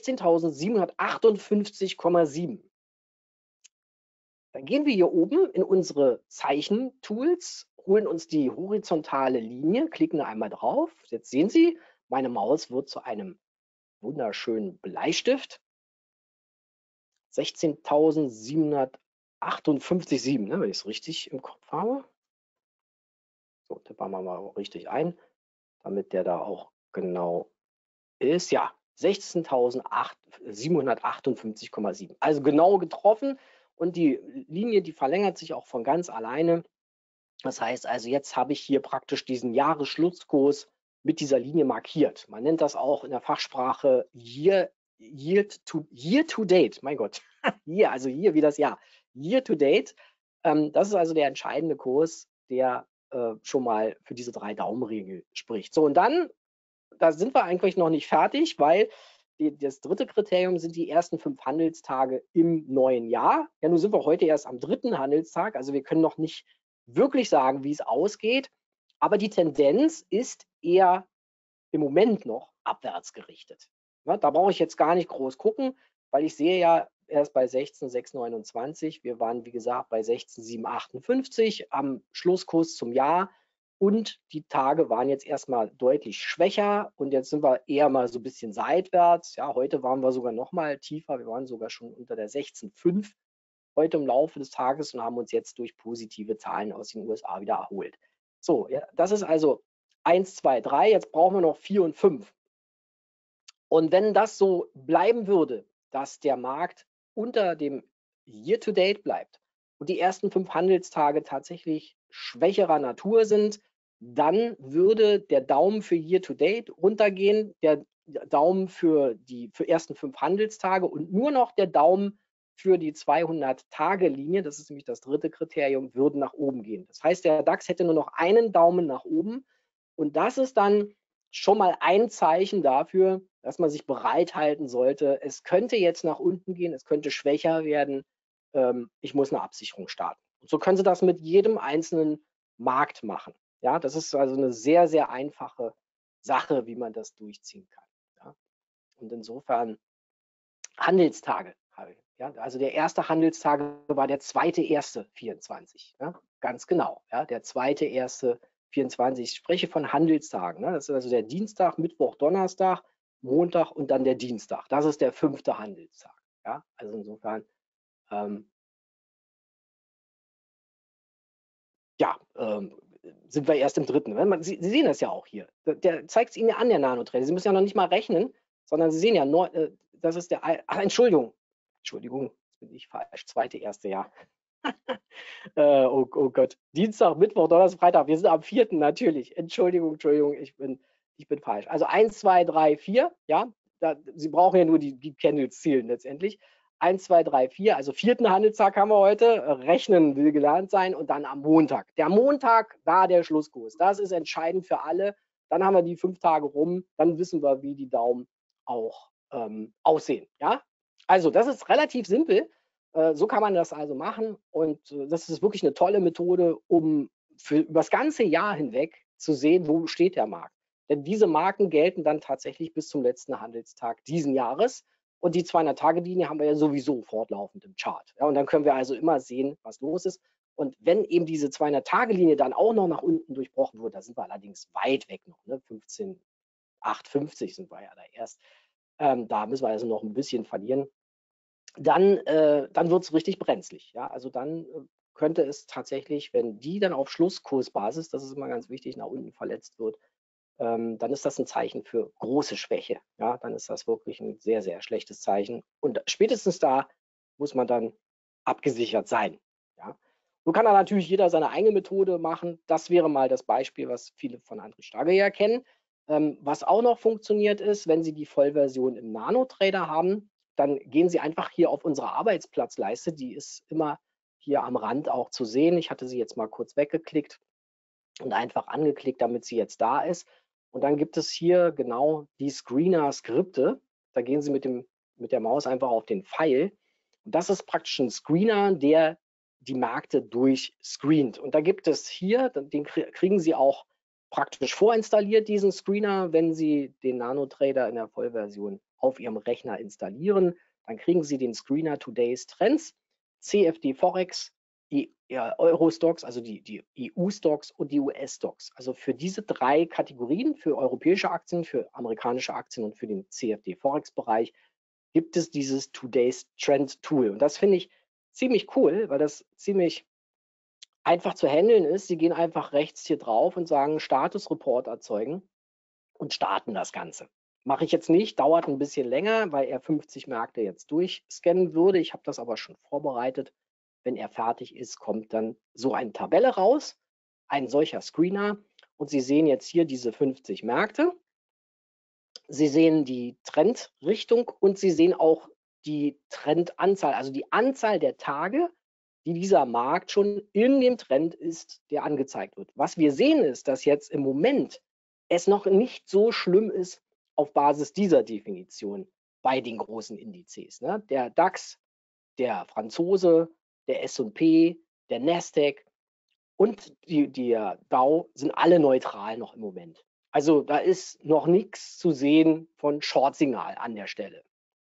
16.758,7. Dann gehen wir hier oben in unsere Zeichentools, holen uns die horizontale Linie, klicken einmal drauf. Jetzt sehen Sie, meine Maus wird zu einem wunderschönen Bleistift. 16.758,7, ne, wenn ich es richtig im Kopf habe. So, tippen wir mal richtig ein, damit der da auch genau ist. Ja, 16.758,7. Also genau getroffen. Und die Linie, die verlängert sich auch von ganz alleine. Das heißt also, jetzt habe ich hier praktisch diesen Jahresschlusskurs mit dieser Linie markiert. Man nennt das auch in der Fachsprache Year to Date. Mein Gott, hier, also hier wie das Jahr. Year to Date. Das ist also der entscheidende Kurs, der schon mal für diese 3-Daumen-Regel spricht. So, und dann, da sind wir eigentlich noch nicht fertig, weil das dritte Kriterium sind die ersten 5 Handelstage im neuen Jahr. Ja, nun sind wir heute erst am 3. Handelstag, also wir können noch nicht wirklich sagen, wie es ausgeht, aber die Tendenz ist eher im Moment noch abwärts gerichtet. Ja, da brauche ich jetzt gar nicht groß gucken, weil ich sehe ja erst bei 16,629. Wir waren, wie gesagt, bei 16,758 am Schlusskurs zum Jahr. Und die Tage waren jetzt erstmal deutlich schwächer und jetzt sind wir eher mal so ein bisschen seitwärts. Ja, heute waren wir sogar noch mal tiefer. Wir waren sogar schon unter der 16,5 heute im Laufe des Tages und haben uns jetzt durch positive Zahlen aus den USA wieder erholt. So, ja, das ist also 1, 2, 3. Jetzt brauchen wir noch 4 und 5. Und wenn das so bleiben würde, dass der Markt unter dem Year-to-Date bleibt und die ersten 5 Handelstage tatsächlich schwächerer Natur sind, dann würde der Daumen für Year-to-Date runtergehen, der Daumen für die ersten 5 Handelstage und nur noch der Daumen für die 200-Tage-Linie, das ist nämlich das dritte Kriterium, würden nach oben gehen. Das heißt, der DAX hätte nur noch einen Daumen nach oben und das ist dann schon mal ein Zeichen dafür, dass man sich bereithalten sollte. Es könnte jetzt nach unten gehen, es könnte schwächer werden. Ich muss eine Absicherung starten. Und so können Sie das mit jedem einzelnen Markt machen. Ja, das ist also eine sehr, sehr einfache Sache, wie man das durchziehen kann. Ja. Und insofern Handelstage. Ja, also der erste Handelstag war der 2.1.24. Ja, ganz genau. Ja, der 2.1.24. Ich spreche von Handelstagen. Ne? Das ist also der Dienstag, Mittwoch, Donnerstag, Montag und dann der Dienstag. Das ist der 5. Handelstag. Ja, also insofern sind wir erst im 3. Sie sehen das ja auch hier. Der zeigt es Ihnen ja an, der Nanotrader. Sie müssen ja noch nicht mal rechnen, sondern Sie sehen ja, das ist der, Entschuldigung, jetzt bin ich falsch, 2.1. Jahr. Oh Gott, Dienstag, Mittwoch, Donnerstag, Freitag, wir sind am 4. natürlich. Entschuldigung, ich bin falsch. Also 1, 2, 3, 4, ja, Sie brauchen ja nur die Candles zählen letztendlich. 1, 2, 3, 4, also 4. Handelstag haben wir heute. Rechnen will gelernt sein und dann am Montag. Der Montag, da der Schlusskurs. Das ist entscheidend für alle. Dann haben wir die 5 Tage rum. Dann wissen wir, wie die Daumen auch aussehen. Ja? Also, das ist relativ simpel. So kann man das also machen. Und das ist wirklich eine tolle Methode, um über das ganze Jahr hinweg zu sehen, wo steht der Markt. Denn diese Marken gelten dann tatsächlich bis zum letzten Handelstag diesen Jahres. Und die 200-Tage-Linie haben wir ja sowieso fortlaufend im Chart. Ja, und dann können wir also immer sehen, was los ist. Und wenn eben diese 200-Tage-Linie dann auch noch nach unten durchbrochen wird, da sind wir allerdings weit weg noch, ne? 15,850 sind wir ja da erst. Da müssen wir also noch ein bisschen verlieren. Dann wird es richtig brenzlig. Ja? Also dann könnte es tatsächlich, wenn die dann auf Schlusskursbasis, das ist immer ganz wichtig, nach unten verletzt wird, dann ist das ein Zeichen für große Schwäche. Ja, dann ist das wirklich ein sehr, sehr schlechtes Zeichen. Und spätestens da muss man dann abgesichert sein. Ja. So kann da natürlich jeder seine eigene Methode machen. Das wäre mal das Beispiel, was viele von André Starke ja kennen. Was auch noch funktioniert ist, wenn Sie die Vollversion im Nano-Trader haben, dann gehen Sie einfach hier auf unsere Arbeitsplatzleiste. Die ist immer hier am Rand auch zu sehen. Ich hatte sie jetzt mal kurz weggeklickt und einfach angeklickt, damit sie jetzt da ist. Und dann gibt es hier genau die Screener-Skripte. Da gehen Sie mit der Maus einfach auf den Pfeil. Und Und das ist praktisch ein Screener, der die Märkte durchscreent. Und da gibt es hier, den kriegen Sie auch praktisch vorinstalliert, diesen Screener, wenn Sie den NanoTrader in der Vollversion auf Ihrem Rechner installieren. Dann kriegen Sie den Screener Today's Trends, CFD Forex, die Euro-Stocks, also die EU-Stocks und die US-Stocks. Also für diese drei Kategorien, für europäische Aktien, für amerikanische Aktien und für den CFD Forex-Bereich, gibt es dieses Today's Trend Tool. Und das finde ich ziemlich cool, weil das ziemlich einfach zu handeln ist. Sie gehen einfach rechts hier drauf und sagen Status Report erzeugen und starten das Ganze. Mache ich jetzt nicht, dauert ein bisschen länger, weil er 50 Märkte jetzt durchscannen würde. Ich habe das aber schon vorbereitet. Wenn er fertig ist, kommt dann so eine Tabelle raus, ein solcher Screener. Und Sie sehen jetzt hier diese 50 Märkte. Sie sehen die Trendrichtung und Sie sehen auch die Trendanzahl, also die Anzahl der Tage, die dieser Markt schon in dem Trend ist, der angezeigt wird. Was wir sehen ist, dass jetzt im Moment es noch nicht so schlimm ist auf Basis dieser Definition bei den großen Indizes. Ne? Der DAX, der Franzose, der S&P, der Nasdaq und der Dow sind alle neutral noch im Moment. Also da ist noch nichts zu sehen von Short-Signal an der Stelle.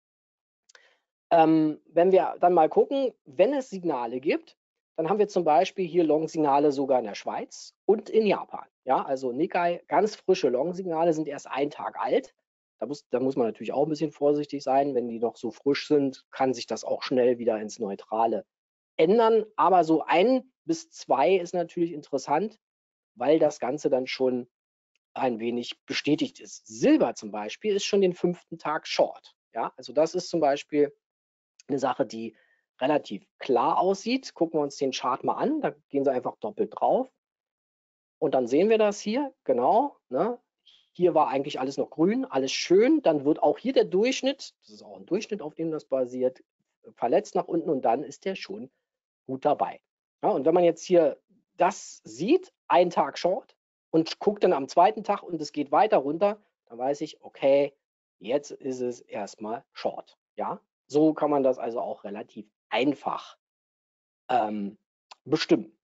Wenn wir dann mal gucken, wenn es Signale gibt, dann haben wir zum Beispiel hier Long-Signale sogar in der Schweiz und in Japan. Ja, also Nikkei, ganz frische Long-Signale sind erst einen Tag alt. Da muss man natürlich auch ein bisschen vorsichtig sein. Wenn die noch so frisch sind, kann sich das auch schnell wieder ins Neutrale ändern. Aber so 1 bis 2 ist natürlich interessant, weil das Ganze dann schon ein wenig bestätigt ist. Silber zum Beispiel ist schon den 5. Tag Short. Ja, also das ist zum Beispiel eine Sache, die relativ klar aussieht. Gucken wir uns den Chart mal an. Da gehen Sie einfach doppelt drauf. Und dann sehen wir das hier, genau. Ne? Hier war eigentlich alles noch grün, alles schön. Dann wird auch hier der Durchschnitt, das ist auch ein Durchschnitt, auf dem das basiert, verletzt nach unten und dann ist der schon gut dabei. Ja, und wenn man jetzt hier das sieht, einen Tag Short und guckt dann am zweiten Tag und es geht weiter runter, dann weiß ich, okay, jetzt ist es erstmal Short. Ja, so kann man das also auch relativ einfach bestimmen.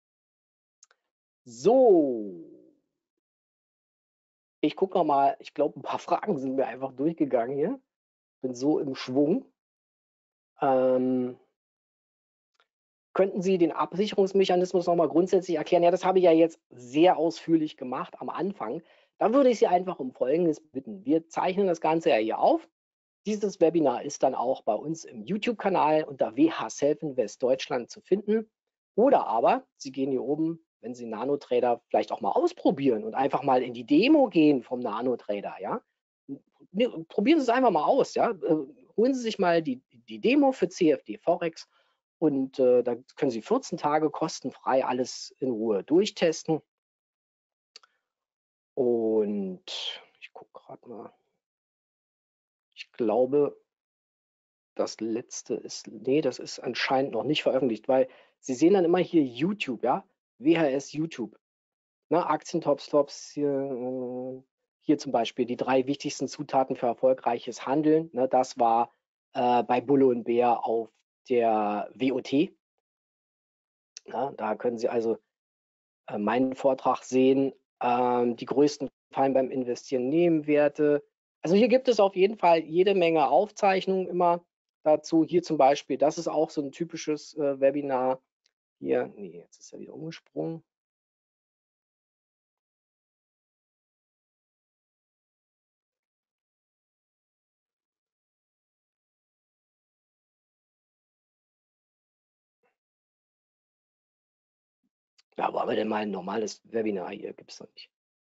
So, ich gucke noch mal, ich glaube, ein paar Fragen sind mir einfach durchgegangen hier. Bin so im Schwung. Könnten Sie den Absicherungsmechanismus noch mal grundsätzlich erklären? Ja, das habe ich ja jetzt sehr ausführlich gemacht am Anfang. Da würde ich Sie einfach um Folgendes bitten. Wir zeichnen das Ganze ja hier auf. Dieses Webinar ist dann auch bei uns im YouTube-Kanal unter WH Self Invest Deutschland zu finden. Oder aber Sie gehen hier oben, wenn Sie NanoTrader vielleicht auch mal ausprobieren und einfach mal in die Demo gehen vom NanoTrader. Ja? Probieren Sie es einfach mal aus. Ja? Holen Sie sich mal die Demo für CFD Forex und da können Sie 14 Tage kostenfrei alles in Ruhe durchtesten. Und ich gucke gerade mal. Ich glaube, das letzte ist, nee, das ist anscheinend noch nicht veröffentlicht, weil Sie sehen dann immer hier YouTube, ja, WHS YouTube, ne, Aktientops, Tops, hier zum Beispiel die 3 wichtigsten Zutaten für erfolgreiches Handeln, ne, das war bei Bulle und Bär auf der WOT. Ja, da können Sie also meinen Vortrag sehen, die größten Fallen beim Investieren Nebenwerte. Also hier gibt es auf jeden Fall jede Menge Aufzeichnungen immer dazu. Hier zum Beispiel, das ist auch so ein typisches Webinar. Hier, nee, jetzt ist er wieder umgesprungen. Ja, wo haben wir denn mal ein normales Webinar? Hier gibt es noch nicht.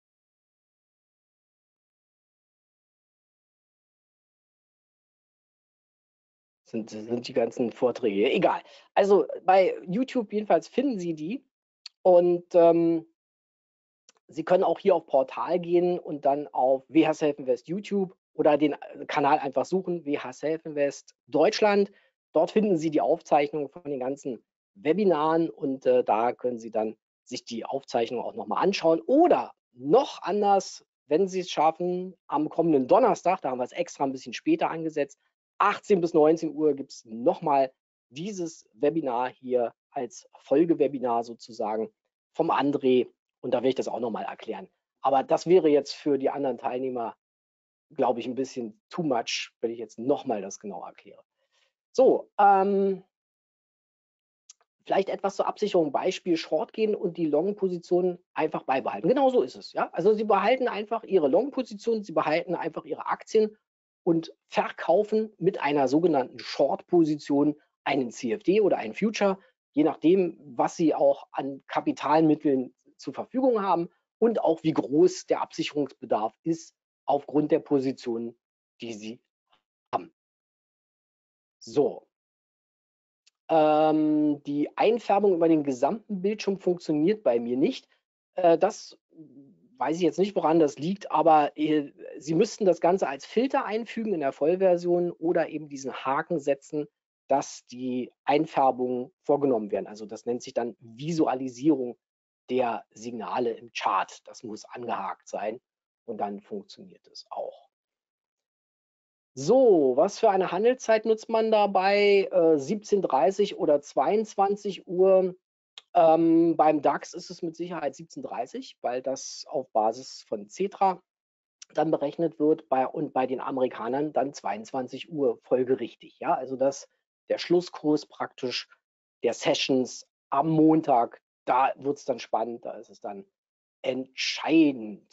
Sind die ganzen Vorträge. Egal. Also bei YouTube jedenfalls finden Sie die. Und Sie können auch hier auf Portal gehen und dann auf WH Self Invest YouTube oder den Kanal einfach suchen, WH Self Invest Deutschland. Dort finden Sie die Aufzeichnung von den ganzen Webinaren und da können Sie dann sich die Aufzeichnung auch nochmal anschauen. Oder noch anders, wenn Sie es schaffen, am kommenden Donnerstag, da haben wir es extra ein bisschen später angesetzt, 18 bis 19 Uhr gibt es nochmal dieses Webinar hier als Folgewebinar sozusagen vom André und da werde ich das auch nochmal erklären. Aber das wäre jetzt für die anderen Teilnehmer, glaube ich, ein bisschen too much, wenn ich jetzt nochmal das genau erkläre. So, vielleicht etwas zur Absicherung, Beispiel Short gehen und die Long-Position einfach beibehalten. Genau so ist es. Ja? Also Sie behalten einfach Ihre Long-Position, Sie behalten einfach Ihre Aktien und verkaufen mit einer sogenannten Short-Position einen CFD oder einen Future, je nachdem, was Sie auch an Kapitalmitteln zur Verfügung haben und auch wie groß der Absicherungsbedarf ist aufgrund der Positionen, die Sie haben. So, die Einfärbung über den gesamten Bildschirm funktioniert bei mir nicht. Das weiß ich jetzt nicht, woran das liegt, aber Sie müssten das Ganze als Filter einfügen in der Vollversion oder eben diesen Haken setzen, dass die Einfärbungen vorgenommen werden. Also das nennt sich dann Visualisierung der Signale im Chart. Das muss angehakt sein und dann funktioniert es auch. So, was für eine Handelszeit nutzt man dabei? 17:30 oder 22 Uhr. Beim DAX ist es mit Sicherheit 17:30, weil das auf Basis von Xetra dann berechnet wird und bei den Amerikanern dann 22 Uhr folgerichtig. Ja, also der Schlusskurs praktisch der Sessions am Montag, da wird es dann spannend, da ist es dann entscheidend.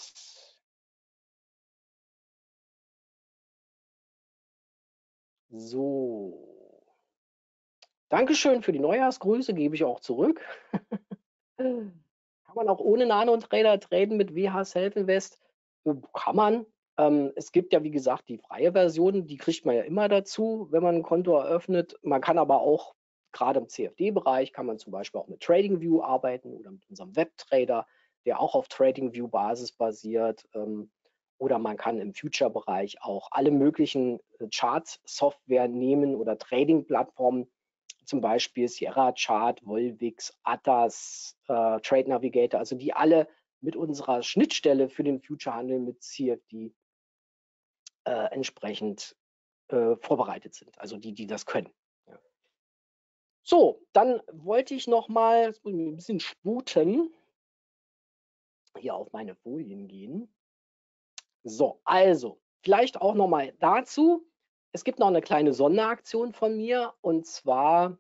So. Dankeschön für die Neujahrsgrüße, gebe ich auch zurück. Kann man auch ohne Nano-Trader traden mit WH Self Invest? Kann man. Es gibt ja, wie gesagt, die freie Version, die kriegt man ja immer dazu, wenn man ein Konto eröffnet. Man kann aber auch, gerade im CFD-Bereich, kann man zum Beispiel auch mit TradingView arbeiten oder mit unserem Webtrader, der auch auf TradingView-Basis basiert. Oder man kann im Future-Bereich auch alle möglichen Chart-Software nehmen oder Trading-Plattformen, zum Beispiel Sierra Chart, Volvix, Atlas, Trade Navigator, also die alle mit unserer Schnittstelle für den Future-Handel mit CFD entsprechend vorbereitet sind, also die das können. Ja. So, dann wollte ich noch mal, jetzt muss ich ein bisschen sputen, hier auf meine Folien gehen. So, also, vielleicht auch noch mal dazu, es gibt noch eine kleine Sonderaktion von mir und zwar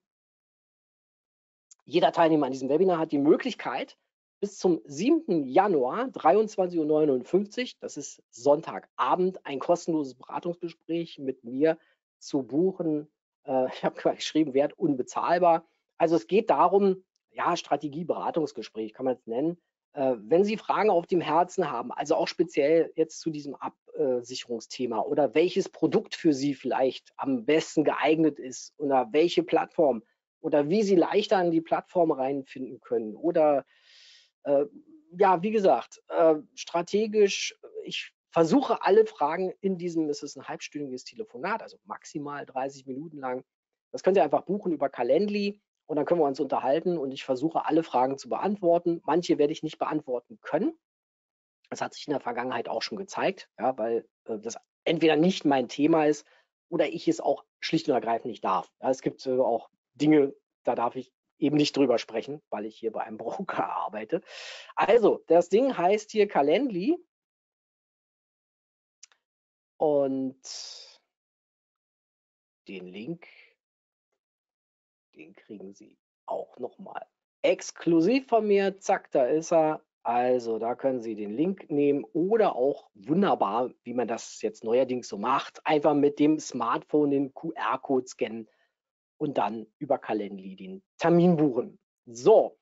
jeder Teilnehmer an diesem Webinar hat die Möglichkeit, bis zum 7. Januar 23:59 Uhr, das ist Sonntagabend, ein kostenloses Beratungsgespräch mit mir zu buchen. Ich habe gerade geschrieben, Wert unbezahlbar. Also es geht darum, ja, Strategie-Beratungsgespräch kann man es nennen. Wenn Sie Fragen auf dem Herzen haben, also auch speziell jetzt zu diesem Absicherungsthema oder welches Produkt für Sie vielleicht am besten geeignet ist oder welche Plattform, oder wie Sie leichter an die Plattform reinfinden können oder ja, wie gesagt, strategisch, ich versuche alle Fragen in diesem, es ist ein halbstündiges Telefonat, also maximal 30 Minuten lang. Das könnt ihr einfach buchen über Calendly und dann können wir uns unterhalten und ich versuche alle Fragen zu beantworten. Manche werde ich nicht beantworten können. Das hat sich in der Vergangenheit auch schon gezeigt, ja, weil das entweder nicht mein Thema ist oder ich es auch schlicht und ergreifend nicht darf. Ja, es gibt auch Dinge, da darf ich eben nicht drüber sprechen, weil ich hier bei einem Broker arbeite. Also, das Ding heißt hier Calendly und den Link, den kriegen Sie auch nochmal exklusiv von mir. Zack, da ist er. Also da können Sie den Link nehmen oder auch wunderbar, wie man das jetzt neuerdings so macht, einfach mit dem Smartphone den QR-Code scannen und dann über Calendly den Termin buchen. So,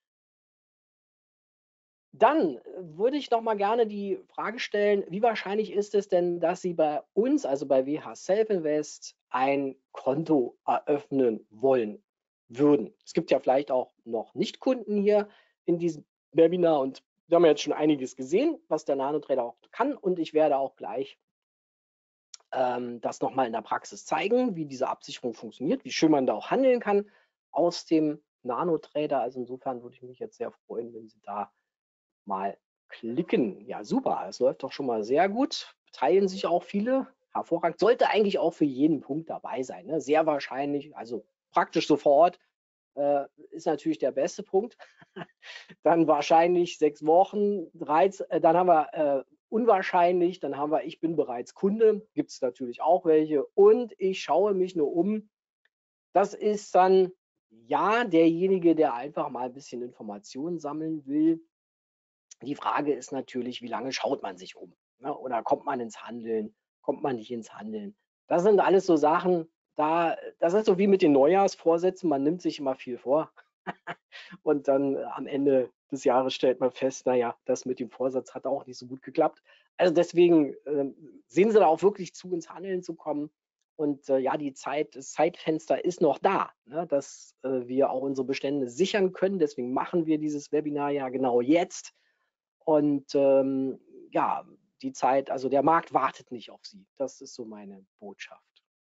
dann würde ich noch mal gerne die Frage stellen, wie wahrscheinlich ist es denn, dass Sie bei uns, also bei WH Self Invest, ein Konto eröffnen wollen würden? Es gibt ja vielleicht auch noch Nicht-Kunden hier in diesem Webinar und wir haben ja jetzt schon einiges gesehen, was der Nano-Trader auch kann und ich werde auch gleich das nochmal in der Praxis zeigen, wie diese Absicherung funktioniert, wie schön man da auch handeln kann aus dem Nano-Trader. Also insofern würde ich mich jetzt sehr freuen, wenn Sie da mal klicken. Ja, super, es läuft doch schon mal sehr gut. Teilen sich auch viele. Hervorragend. Sollte eigentlich auch für jeden Punkt dabei sein. Ne? Sehr wahrscheinlich, also praktisch sofort, ist natürlich der beste Punkt. Dann wahrscheinlich 6 Wochen, 13, dann haben wir unwahrscheinlich, dann haben wir, ich bin bereits Kunde, gibt es natürlich auch welche und ich schaue mich nur um. Das ist dann, ja, derjenige, der einfach mal ein bisschen Informationen sammeln will. Die Frage ist natürlich, wie lange schaut man sich um? Ne? Oder kommt man ins Handeln? Kommt man nicht ins Handeln? Das sind alles so Sachen, das ist so wie mit den Neujahrsvorsätzen, man nimmt sich immer viel vor. Und dann am Ende des Jahres stellt man fest, naja, das mit dem Vorsatz hat auch nicht so gut geklappt. Also deswegen sehen Sie da auch wirklich zu, ins Handeln zu kommen. Und ja, das Zeitfenster ist noch da, ne, dass wir auch unsere Bestände sichern können. Deswegen machen wir dieses Webinar ja genau jetzt. Und ja, die Zeit, also der Markt wartet nicht auf Sie. Das ist so meine Botschaft.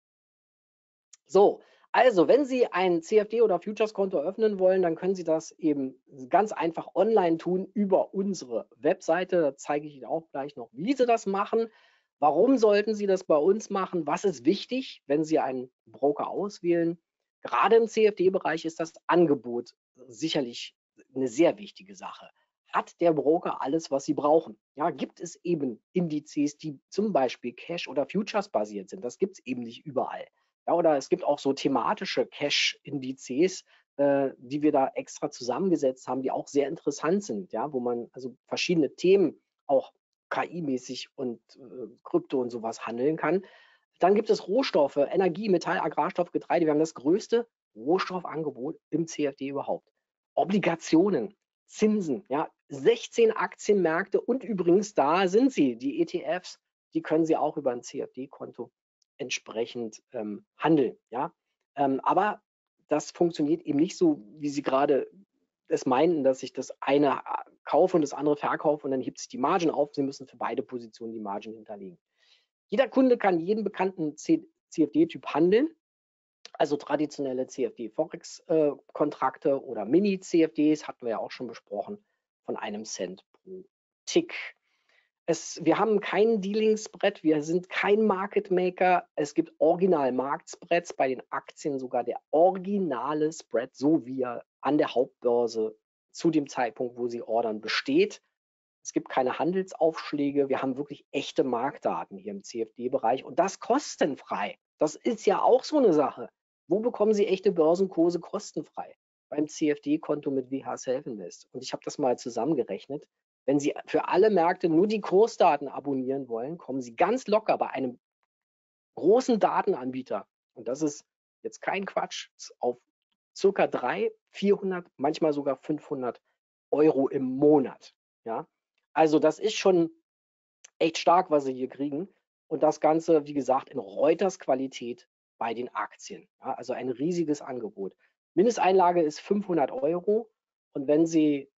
So, also wenn Sie ein CFD oder Futures-Konto öffnen wollen, dann können Sie das eben ganz einfach online tun über unsere Webseite. Da zeige ich Ihnen auch gleich noch, wie Sie das machen. Warum sollten Sie das bei uns machen? Was ist wichtig, wenn Sie einen Broker auswählen? Gerade im CFD-Bereich ist das Angebot sicherlich eine sehr wichtige Sache. Hat der Broker alles, was Sie brauchen? Ja, gibt es eben Indizes, die zum Beispiel Cash- oder Futures-basiert sind? Das gibt es eben nicht überall. Ja, oder es gibt auch so thematische Cash-Indizes, die wir da extra zusammengesetzt haben, die auch sehr interessant sind, ja, wo man also verschiedene Themen auch KI-mäßig und Krypto und sowas handeln kann. Dann gibt es Rohstoffe, Energie, Metall, Agrarstoff, Getreide. Wir haben das größte Rohstoffangebot im CFD überhaupt. Obligationen, Zinsen, ja, 16 Aktienmärkte und übrigens da sind sie, die ETFs, die können Sie auch über ein CFD-Konto entsprechend handeln. Ja? Aber das funktioniert eben nicht so, wie Sie gerade es meinten, dass ich das eine kaufe und das andere verkaufe und dann hebt sich die Margin auf. Sie müssen für beide Positionen die Margin hinterlegen. Jeder Kunde kann jeden bekannten CFD-Typ handeln, also traditionelle CFD-Forex-Kontrakte oder Mini-CFDs, hatten wir ja auch schon besprochen, von einem Cent pro Tick. Wir haben kein Dealingsbrett, wir sind kein Market Maker. Es gibt original Marktspreads, bei den Aktien sogar der originale Spread, so wie er an der Hauptbörse zu dem Zeitpunkt, wo Sie ordern, besteht. Es gibt keine Handelsaufschläge. Wir haben wirklich echte Marktdaten hier im CFD-Bereich und das kostenfrei. Das ist ja auch so eine Sache. Wo bekommen Sie echte Börsenkurse kostenfrei? Beim CFD-Konto mit WH Self Invest. Und ich habe das mal zusammengerechnet. Wenn Sie für alle Märkte nur die Kursdaten abonnieren wollen, kommen Sie ganz locker bei einem großen Datenanbieter, und das ist jetzt kein Quatsch, auf circa 300, 400, manchmal sogar 500 Euro im Monat. Ja? Also das ist schon echt stark, was Sie hier kriegen. Und das Ganze, wie gesagt, in Reuters Qualität bei den Aktien. Ja? Also ein riesiges Angebot. Mindesteinlage ist 500 Euro. Und wenn Sie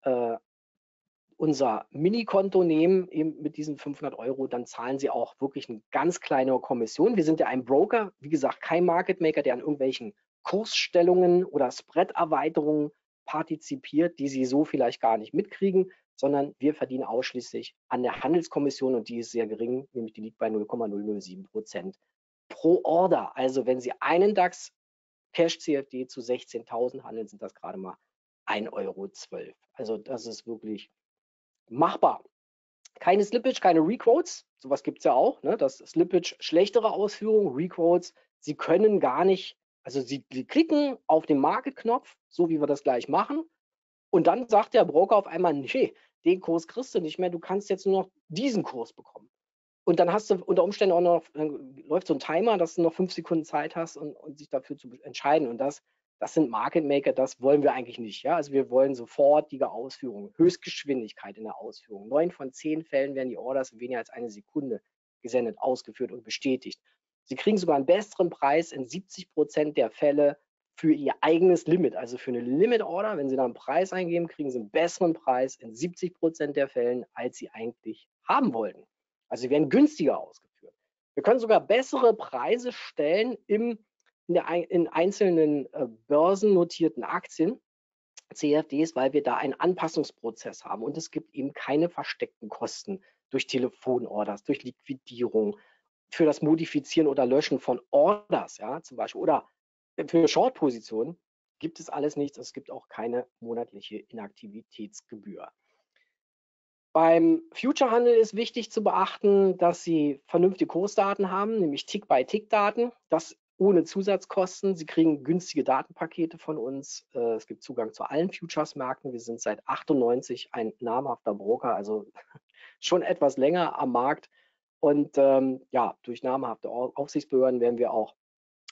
unser Minikonto nehmen, eben mit diesen 500 Euro, dann zahlen Sie auch wirklich eine ganz kleine Kommission. Wir sind ja ein Broker, wie gesagt, kein Market Maker, der an irgendwelchen Kursstellungen oder Spread-Erweiterungen partizipiert, die Sie so vielleicht gar nicht mitkriegen, sondern wir verdienen ausschließlich an der Handelskommission und die ist sehr gering, nämlich die liegt bei 0,007% pro Order. Also wenn Sie einen DAX Cash CFD zu 16.000 handeln, sind das gerade mal 1,12 €. Also das ist wirklich machbar. Keine Slippage, keine Requotes. Sowas gibt es ja auch. Ne? Das Slippage, schlechtere Ausführung, Requotes. Sie können gar nicht, also Sie klicken auf den Market-Knopf, so wie wir das gleich machen. Und dann sagt der Broker auf einmal, nee, den Kurs kriegst du nicht mehr, du kannst jetzt nur noch diesen Kurs bekommen. Und dann hast du unter Umständen auch noch, dann läuft so ein Timer, dass du noch 5 Sekunden Zeit hast und sich dafür zu entscheiden. Und das sind Market Maker, das wollen wir eigentlich nicht. Ja? Also wir wollen sofortige Ausführung, Höchstgeschwindigkeit in der Ausführung. 9 von 10 Fällen werden die Orders in weniger als eine Sekunde gesendet, ausgeführt und bestätigt. Sie kriegen sogar einen besseren Preis in 70% der Fälle für Ihr eigenes Limit. Also für eine Limit-Order, wenn Sie da einen Preis eingeben, kriegen Sie einen besseren Preis in 70% der Fällen, als Sie eigentlich haben wollten. Also sie werden günstiger ausgeführt. Wir können sogar bessere Preise stellen in einzelnen börsennotierten Aktien, CFDs, weil wir da einen Anpassungsprozess haben und es gibt eben keine versteckten Kosten durch Telefonorders, durch Liquidierung, für das Modifizieren oder Löschen von Orders, ja, zum Beispiel, oder Für Short-Positionen gibt es alles nichts. Es gibt auch keine monatliche Inaktivitätsgebühr. Beim Future-Handel ist wichtig zu beachten, dass Sie vernünftige Kursdaten haben, nämlich Tick-by-Tick-Daten. Das ohne Zusatzkosten. Sie kriegen günstige Datenpakete von uns. Es gibt Zugang zu allen Futures-Märkten. Wir sind seit 98 ein namhafter Broker, also schon etwas länger am Markt. Und ja, durch namhafte Aufsichtsbehörden werden wir auch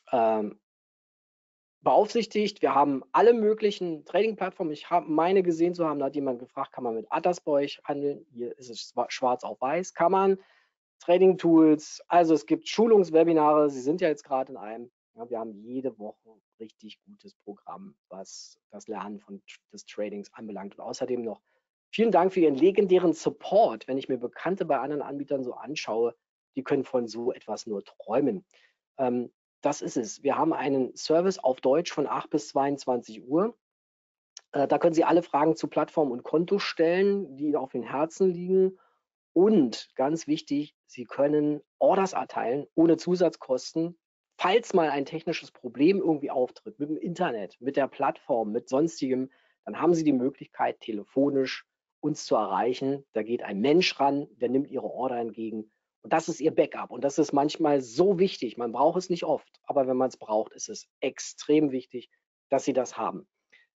beaufsichtigt. Wir haben alle möglichen Trading-Plattformen. Ich habe meine gesehen zu haben, da hat jemand gefragt, kann man mit Adders bei euch handeln? Hier ist es schwarz auf weiß. Kann man. Trading-Tools, also es gibt Schulungswebinare. Sie sind ja jetzt gerade in einem. Ja, wir haben jede Woche richtig gutes Programm, was das Lernen des Tradings anbelangt. Und außerdem noch vielen Dank für Ihren legendären Support. Wenn ich mir Bekannte bei anderen Anbietern so anschaue, die können von so etwas nur träumen. Das ist es. Wir haben einen Service auf Deutsch von 8 bis 22 Uhr. Da können Sie alle Fragen zu Plattform und Konto stellen, die Ihnen auf den Herzen liegen. Und ganz wichtig, Sie können Orders erteilen ohne Zusatzkosten, falls mal ein technisches Problem irgendwie auftritt mit dem Internet, mit der Plattform, mit sonstigem, dann haben Sie die Möglichkeit, telefonisch uns zu erreichen. Da geht ein Mensch ran, der nimmt Ihre Order entgegen. Und das ist Ihr Backup. Und das ist manchmal so wichtig. Man braucht es nicht oft, aber wenn man es braucht, ist es extrem wichtig, dass Sie das haben.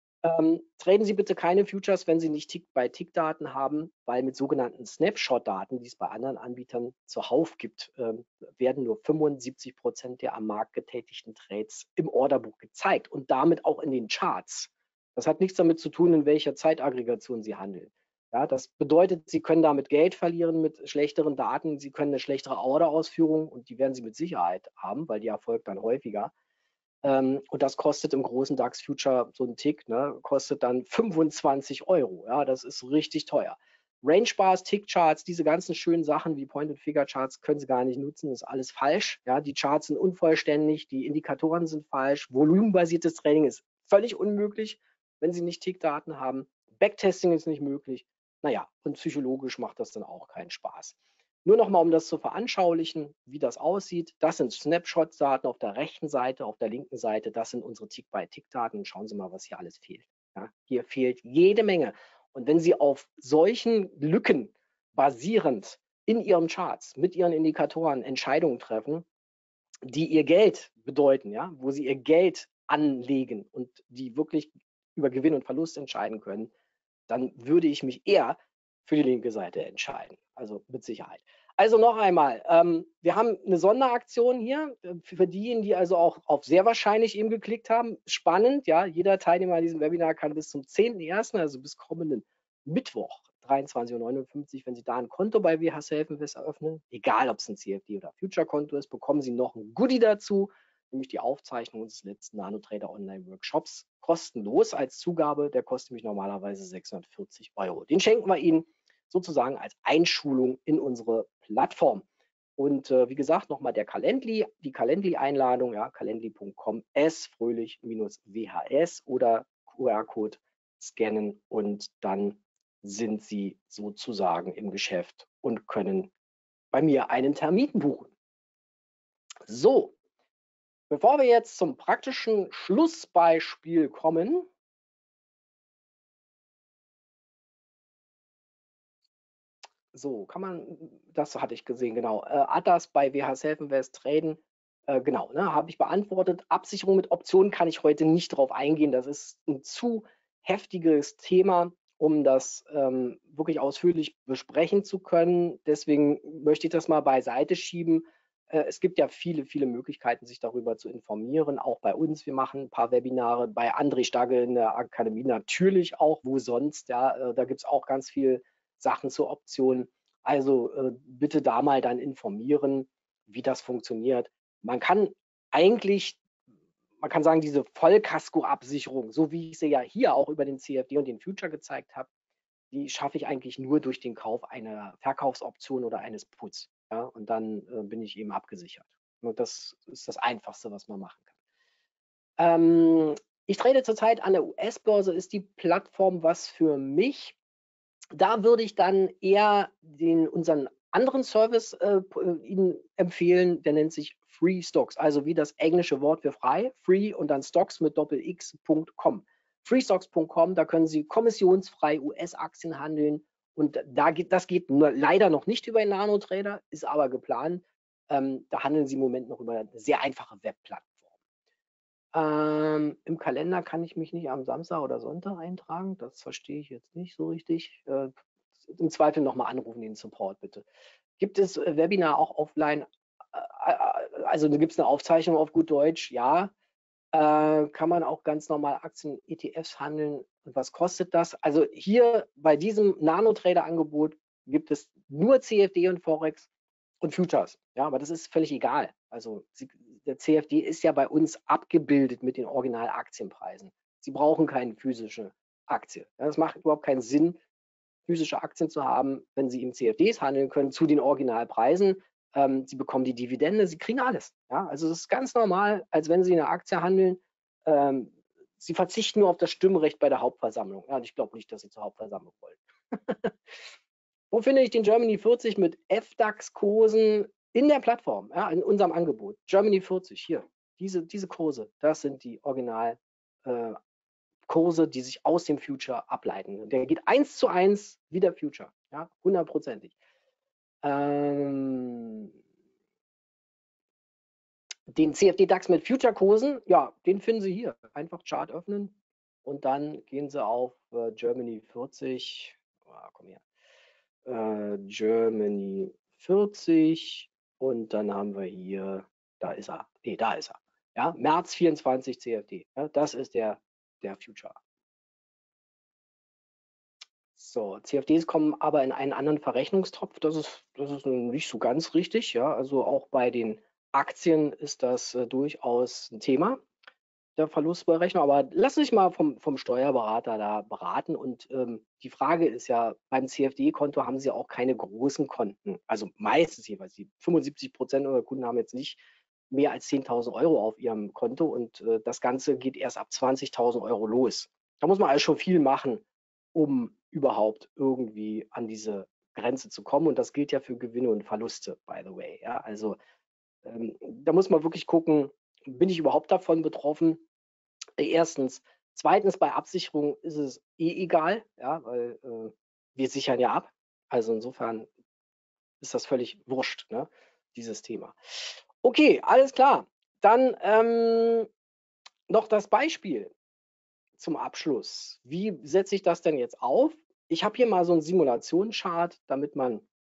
Traden Sie bitte keine Futures, wenn Sie nicht Tick-by-Tick-Daten haben, weil mit sogenannten Snapshot-Daten, die es bei anderen Anbietern zuhauf gibt, werden nur 75% der am Markt getätigten Trades im Orderbuch gezeigt und damit auch in den Charts. Das hat nichts damit zu tun, in welcher Zeitaggregation Sie handeln. Ja, das bedeutet, Sie können damit Geld verlieren mit schlechteren Daten, Sie können eine schlechtere Orderausführung und die werden Sie mit Sicherheit haben, weil die erfolgt dann häufiger. Und das kostet im großen DAX-Future so ein Tick, ne, kostet dann 25 €. Ja, das ist richtig teuer. Range-Bars, Tick-Charts, diese ganzen schönen Sachen wie Point-and-Figure-Charts können Sie gar nicht nutzen, das ist alles falsch. Ja, die Charts sind unvollständig, die Indikatoren sind falsch, volumenbasiertes Trading ist völlig unmöglich, wenn Sie nicht Tick-Daten haben. Backtesting ist nicht möglich. Naja, und psychologisch macht das dann auch keinen Spaß. Nur noch mal, um das zu veranschaulichen, wie das aussieht. Das sind Snapshot-Daten auf der rechten Seite, auf der linken Seite. Das sind unsere Tick-by-Tick-Daten. Schauen Sie mal, was hier alles fehlt. Ja, hier fehlt jede Menge. Und wenn Sie auf solchen Lücken basierend in Ihren Charts mit Ihren Indikatoren Entscheidungen treffen, die Ihr Geld bedeuten, ja, wo Sie Ihr Geld anlegen und die wirklich über Gewinn und Verlust entscheiden können, dann würde ich mich eher für die linke Seite entscheiden. Also mit Sicherheit. Also noch einmal, wir haben eine Sonderaktion hier für diejenigen, die also auch auf sehr wahrscheinlich eben geklickt haben. Spannend, ja, jeder Teilnehmer an diesem Webinar kann bis zum 10.01., also bis kommenden Mittwoch, 23:59 Uhr, wenn Sie da ein Konto bei WH Self-Invest eröffnen, egal ob es ein CFD oder Future-Konto ist, bekommen Sie noch ein Goodie dazu, nämlich die Aufzeichnung unseres letzten NanoTrader Online-Workshops kostenlos als Zugabe. Der kostet mich normalerweise 640 €. Den schenken wir Ihnen sozusagen als Einschulung in unsere Plattform. Und wie gesagt, nochmal die Calendly-Einladung, ja, calendly.com fröhlich-WHS oder QR-Code scannen und dann sind Sie sozusagen im Geschäft und können bei mir einen Termin buchen. So, bevor wir jetzt zum praktischen Schlussbeispiel kommen, so kann man, das hatte ich gesehen, genau, Adders bei WH Self-Invest traden, genau, ne, habe ich beantwortet. Absicherung mit Optionen kann ich heute nicht drauf eingehen, das ist ein zu heftiges Thema, um das wirklich ausführlich besprechen zu können. Deswegen möchte ich das mal beiseite schieben. Es gibt ja viele, viele Möglichkeiten, sich darüber zu informieren, auch bei uns. Wir machen ein paar Webinare, bei André Stagge in der Akademie natürlich auch, wo sonst, ja, da gibt es auch ganz viel Sachen zur Option. Also bitte da mal dann informieren, wie das funktioniert. Man kann eigentlich, man kann sagen, diese Vollkasko-Absicherung, so wie ich sie ja hier auch über den CFD und den Future gezeigt habe, die schaffe ich eigentlich nur durch den Kauf einer Verkaufsoption oder eines Puts. Ja? Und dann bin ich eben abgesichert. Und das ist das Einfachste, was man machen kann. Ich trade zurzeit an der US-Börse, ist die Plattform was für mich. Da würde ich dann eher unseren anderen Service Ihnen empfehlen, der nennt sich Free Stocks, also wie das englische Wort für frei, free und dann Stocks mit Doppel-X.com. Freestocks.com, da können Sie kommissionsfrei US-Aktien handeln und das geht leider noch nicht über den Nano-Trader, ist aber geplant. Da handeln Sie im Moment noch über eine sehr einfache Webplattform. Im Kalender kann ich mich nicht am Samstag oder Sonntag eintragen. Das verstehe ich jetzt nicht so richtig. Im Zweifel nochmal anrufen, den Support bitte. Gibt es Webinar auch offline? Also gibt es eine Aufzeichnung auf gut Deutsch? Ja. Kann man auch ganz normal Aktien, ETFs handeln? Und was kostet das? Also hier bei diesem Nano-Trader-Angebot gibt es nur CFD und Forex und Futures. Ja, aber das ist völlig egal. Also der CFD ist ja bei uns abgebildet mit den Original-Aktienpreisen. Sie brauchen keine physische Aktie. Ja, das macht überhaupt keinen Sinn, physische Aktien zu haben, wenn Sie im CFDs handeln können zu den Originalpreisen. Sie bekommen die Dividende, Sie kriegen alles. Ja? Also es ist ganz normal, als wenn Sie eine Aktie handeln. Sie verzichten nur auf das Stimmrecht bei der Hauptversammlung. Ja, und ich glaube nicht, dass Sie zur Hauptversammlung wollen. Wo finde ich den Germany 40 mit FDAX-Kursen in der Plattform, ja, in unserem Angebot? Germany 40, hier, diese Kurse, das sind die Original Kurse, die sich aus dem Future ableiten. Der geht 1:1 wie der Future, ja, 100%ig. Den CFD DAX mit Future-Kursen, ja, den finden Sie hier. Einfach Chart öffnen und dann gehen Sie auf Germany 40. Oh, komm her. Germany 40 und dann haben wir hier, da ist er. Nee, da ist er. Ja, März 24 CFD. Ja, das ist der Future. So, CFDs kommen aber in einen anderen Verrechnungstopf. Das ist nicht so ganz richtig. Ja, also auch bei den Aktien ist das durchaus ein Thema, der Verlustberechnung. Aber lass dich mal vom Steuerberater da beraten. Und die Frage ist ja, beim CFD-Konto haben Sie auch keine großen Konten. Also meistens jeweils. Die 75% unserer Kunden haben jetzt nicht mehr als 10.000 Euro auf ihrem Konto. Und das Ganze geht erst ab 20.000 Euro los. Da muss man also schon viel machen, um überhaupt irgendwie an diese Grenze zu kommen. Und das gilt ja für Gewinne und Verluste, by the way. Ja, also da muss man wirklich gucken, bin ich überhaupt davon betroffen? Erstens. Zweitens, bei Absicherung ist es egal, ja, weil wir sichern ja ab. Also insofern ist das völlig wurscht, ne, dieses Thema. Okay, alles klar. Dann noch das Beispiel zum Abschluss. Wie setze ich das denn jetzt auf? Ich habe hier mal so einen Simulationschart, damit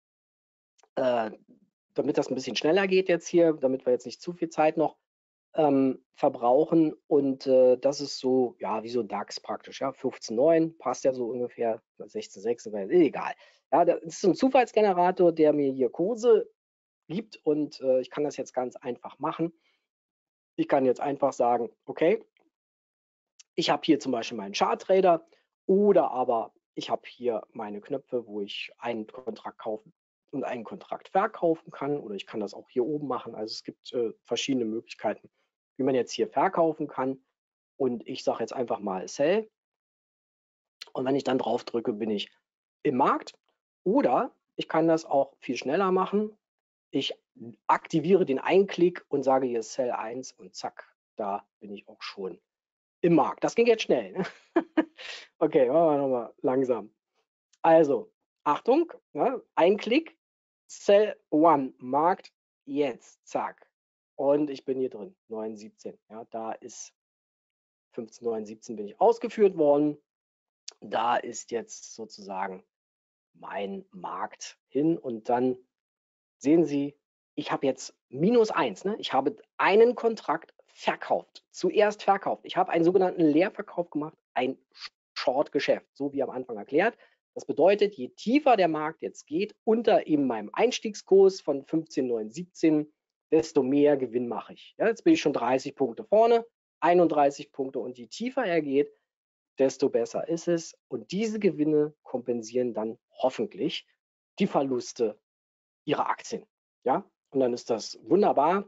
das ein bisschen schneller geht jetzt hier, damit wir jetzt nicht zu viel Zeit noch verbrauchen. Und das ist so, ja, wie so DAX praktisch. Ja, 15,9 passt ja so ungefähr, 16,6, egal. Ja, das ist so ein Zufallsgenerator, der mir hier Kurse gibt und ich kann das jetzt ganz einfach machen. Ich kann jetzt einfach sagen, okay, ich habe hier zum Beispiel meinen Chart-Trader oder aber ich habe hier meine Knöpfe, wo ich einen Kontrakt kaufen und einen Kontrakt verkaufen kann, oder ich kann das auch hier oben machen. Also es gibt verschiedene Möglichkeiten, wie man jetzt hier verkaufen kann. Und ich sage jetzt einfach mal Sell. Und wenn ich dann drauf drücke, bin ich im Markt. Oder ich kann das auch viel schneller machen. Ich aktiviere den Einklick und sage hier Sell 1 und zack, da bin ich auch schon im Markt. Das ging jetzt schnell. Ne? Okay, machen wir nochmal langsam. Also, Achtung, ne? Ein Klick, Sell 1, Markt, jetzt, zack. Und ich bin hier drin, 9,17. Ja, da ist 15,917 bin ich ausgeführt worden. Da ist jetzt sozusagen mein Markt hin und dann sehen Sie, ich habe jetzt -1. Ne? Ich habe einen Kontrakt verkauft, zuerst verkauft. Ich habe einen sogenannten Leerverkauf gemacht, ein Short-Geschäft, so wie am Anfang erklärt. Das bedeutet, je tiefer der Markt jetzt geht, unter eben meinem Einstiegskurs von 15,917, desto mehr Gewinn mache ich. Ja, jetzt bin ich schon 30 Punkte vorne, 31 Punkte und je tiefer er geht, desto besser ist es. Und diese Gewinne kompensieren dann hoffentlich die Verluste Ihrer Aktien. Ja, und dann ist das wunderbar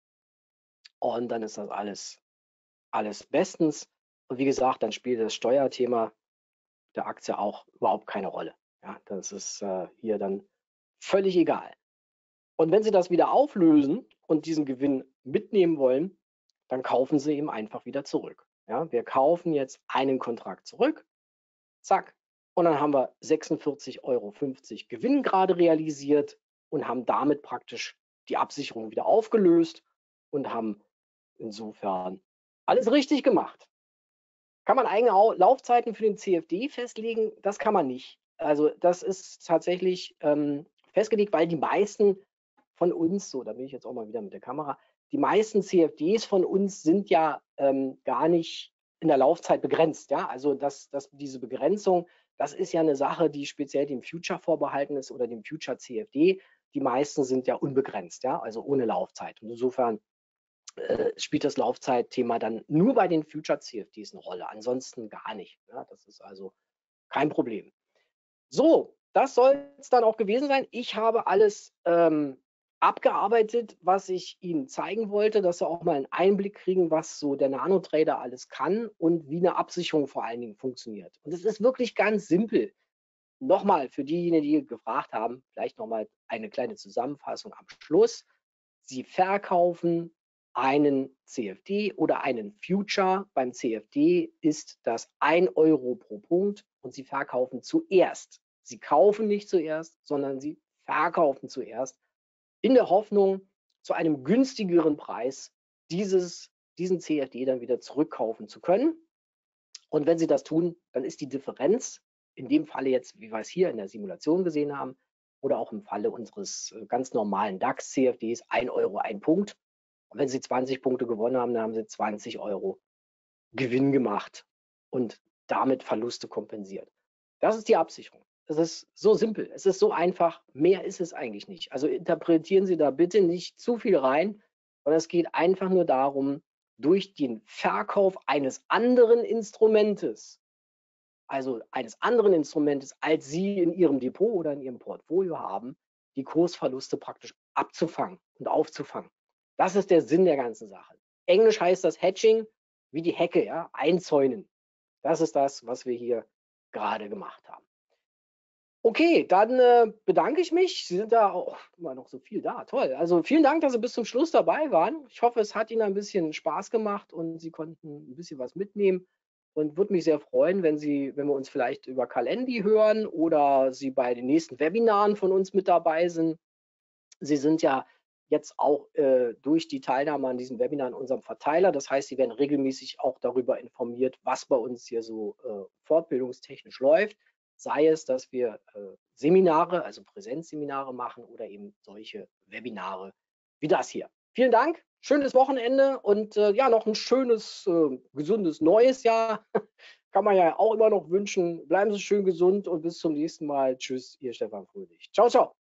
und dann ist das alles bestens. Und wie gesagt, dann spielt das Steuerthema der Aktie auch überhaupt keine Rolle. Ja, das ist hier dann völlig egal. Und wenn Sie das wieder auflösen und diesen Gewinn mitnehmen wollen, dann kaufen Sie eben einfach wieder zurück. Ja, wir kaufen jetzt einen Kontrakt zurück, zack, und dann haben wir 46,50 € Gewinn gerade realisiert und haben damit praktisch die Absicherung wieder aufgelöst und haben insofern alles richtig gemacht. Kann man eigene Laufzeiten für den CFD festlegen? Das kann man nicht. Also das ist tatsächlich festgelegt, weil die meisten von uns, so da bin ich jetzt auch mal wieder mit der Kamera, die meisten CFDs von uns sind ja gar nicht in der Laufzeit begrenzt. Ja? Also diese Begrenzung, das ist ja eine Sache, die speziell dem Future vorbehalten ist oder dem Future CFD. Die meisten sind ja unbegrenzt, ja? Also ohne Laufzeit. Und insofern spielt das Laufzeitthema dann nur bei den Future CFDs eine Rolle, ansonsten gar nicht. Ja, das ist also kein Problem. So, das soll es dann auch gewesen sein. Ich habe alles abgearbeitet, was ich Ihnen zeigen wollte, dass Sie auch mal einen Einblick kriegen, was so der Nanotrader alles kann und wie eine Absicherung vor allen Dingen funktioniert. Und es ist wirklich ganz simpel. Nochmal für diejenigen, die gefragt haben, vielleicht nochmal eine kleine Zusammenfassung am Schluss. Sie verkaufen einen CFD oder einen Future. Beim CFD ist das 1 € pro Punkt und Sie verkaufen zuerst. Sie kaufen nicht zuerst, sondern Sie verkaufen zuerst in der Hoffnung, zu einem günstigeren Preis diesen CFD dann wieder zurückkaufen zu können. Und wenn Sie das tun, dann ist die Differenz, in dem Falle jetzt, wie wir es hier in der Simulation gesehen haben, oder auch im Falle unseres ganz normalen DAX-CFDs, 1 € ein Punkt. Und wenn Sie 20 Punkte gewonnen haben, dann haben Sie 20 € Gewinn gemacht und damit Verluste kompensiert. Das ist die Absicherung. Es ist so simpel, es ist so einfach, mehr ist es eigentlich nicht. Also interpretieren Sie da bitte nicht zu viel rein, sondern es geht einfach nur darum, durch den Verkauf eines anderen Instrumentes, also eines anderen Instrumentes, als Sie in Ihrem Depot oder in Ihrem Portfolio haben, die Kursverluste praktisch abzufangen und aufzufangen. Das ist der Sinn der ganzen Sache. Englisch heißt das Hedging, wie die Hecke, ja, einzäunen. Das ist das, was wir hier gerade gemacht haben. Okay, dann bedanke ich mich. Sie sind da auch immer noch so viel da. Toll. Also vielen Dank, dass Sie bis zum Schluss dabei waren. Ich hoffe, es hat Ihnen ein bisschen Spaß gemacht und Sie konnten ein bisschen was mitnehmen. Und würde mich sehr freuen, wenn wir uns vielleicht über Calendly hören oder Sie bei den nächsten Webinaren von uns mit dabei sind. Sie sind ja jetzt auch durch die Teilnahme an diesem Webinar in unserem Verteiler. Das heißt, Sie werden regelmäßig auch darüber informiert, was bei uns hier so fortbildungstechnisch läuft. Sei es, dass wir Seminare, also Präsenzseminare machen oder eben solche Webinare wie das hier. Vielen Dank, schönes Wochenende und ja, noch ein schönes, gesundes neues Jahr. Kann man ja auch immer noch wünschen. Bleiben Sie schön gesund und bis zum nächsten Mal. Tschüss, Ihr Stefan Fröhlich. Ciao, ciao.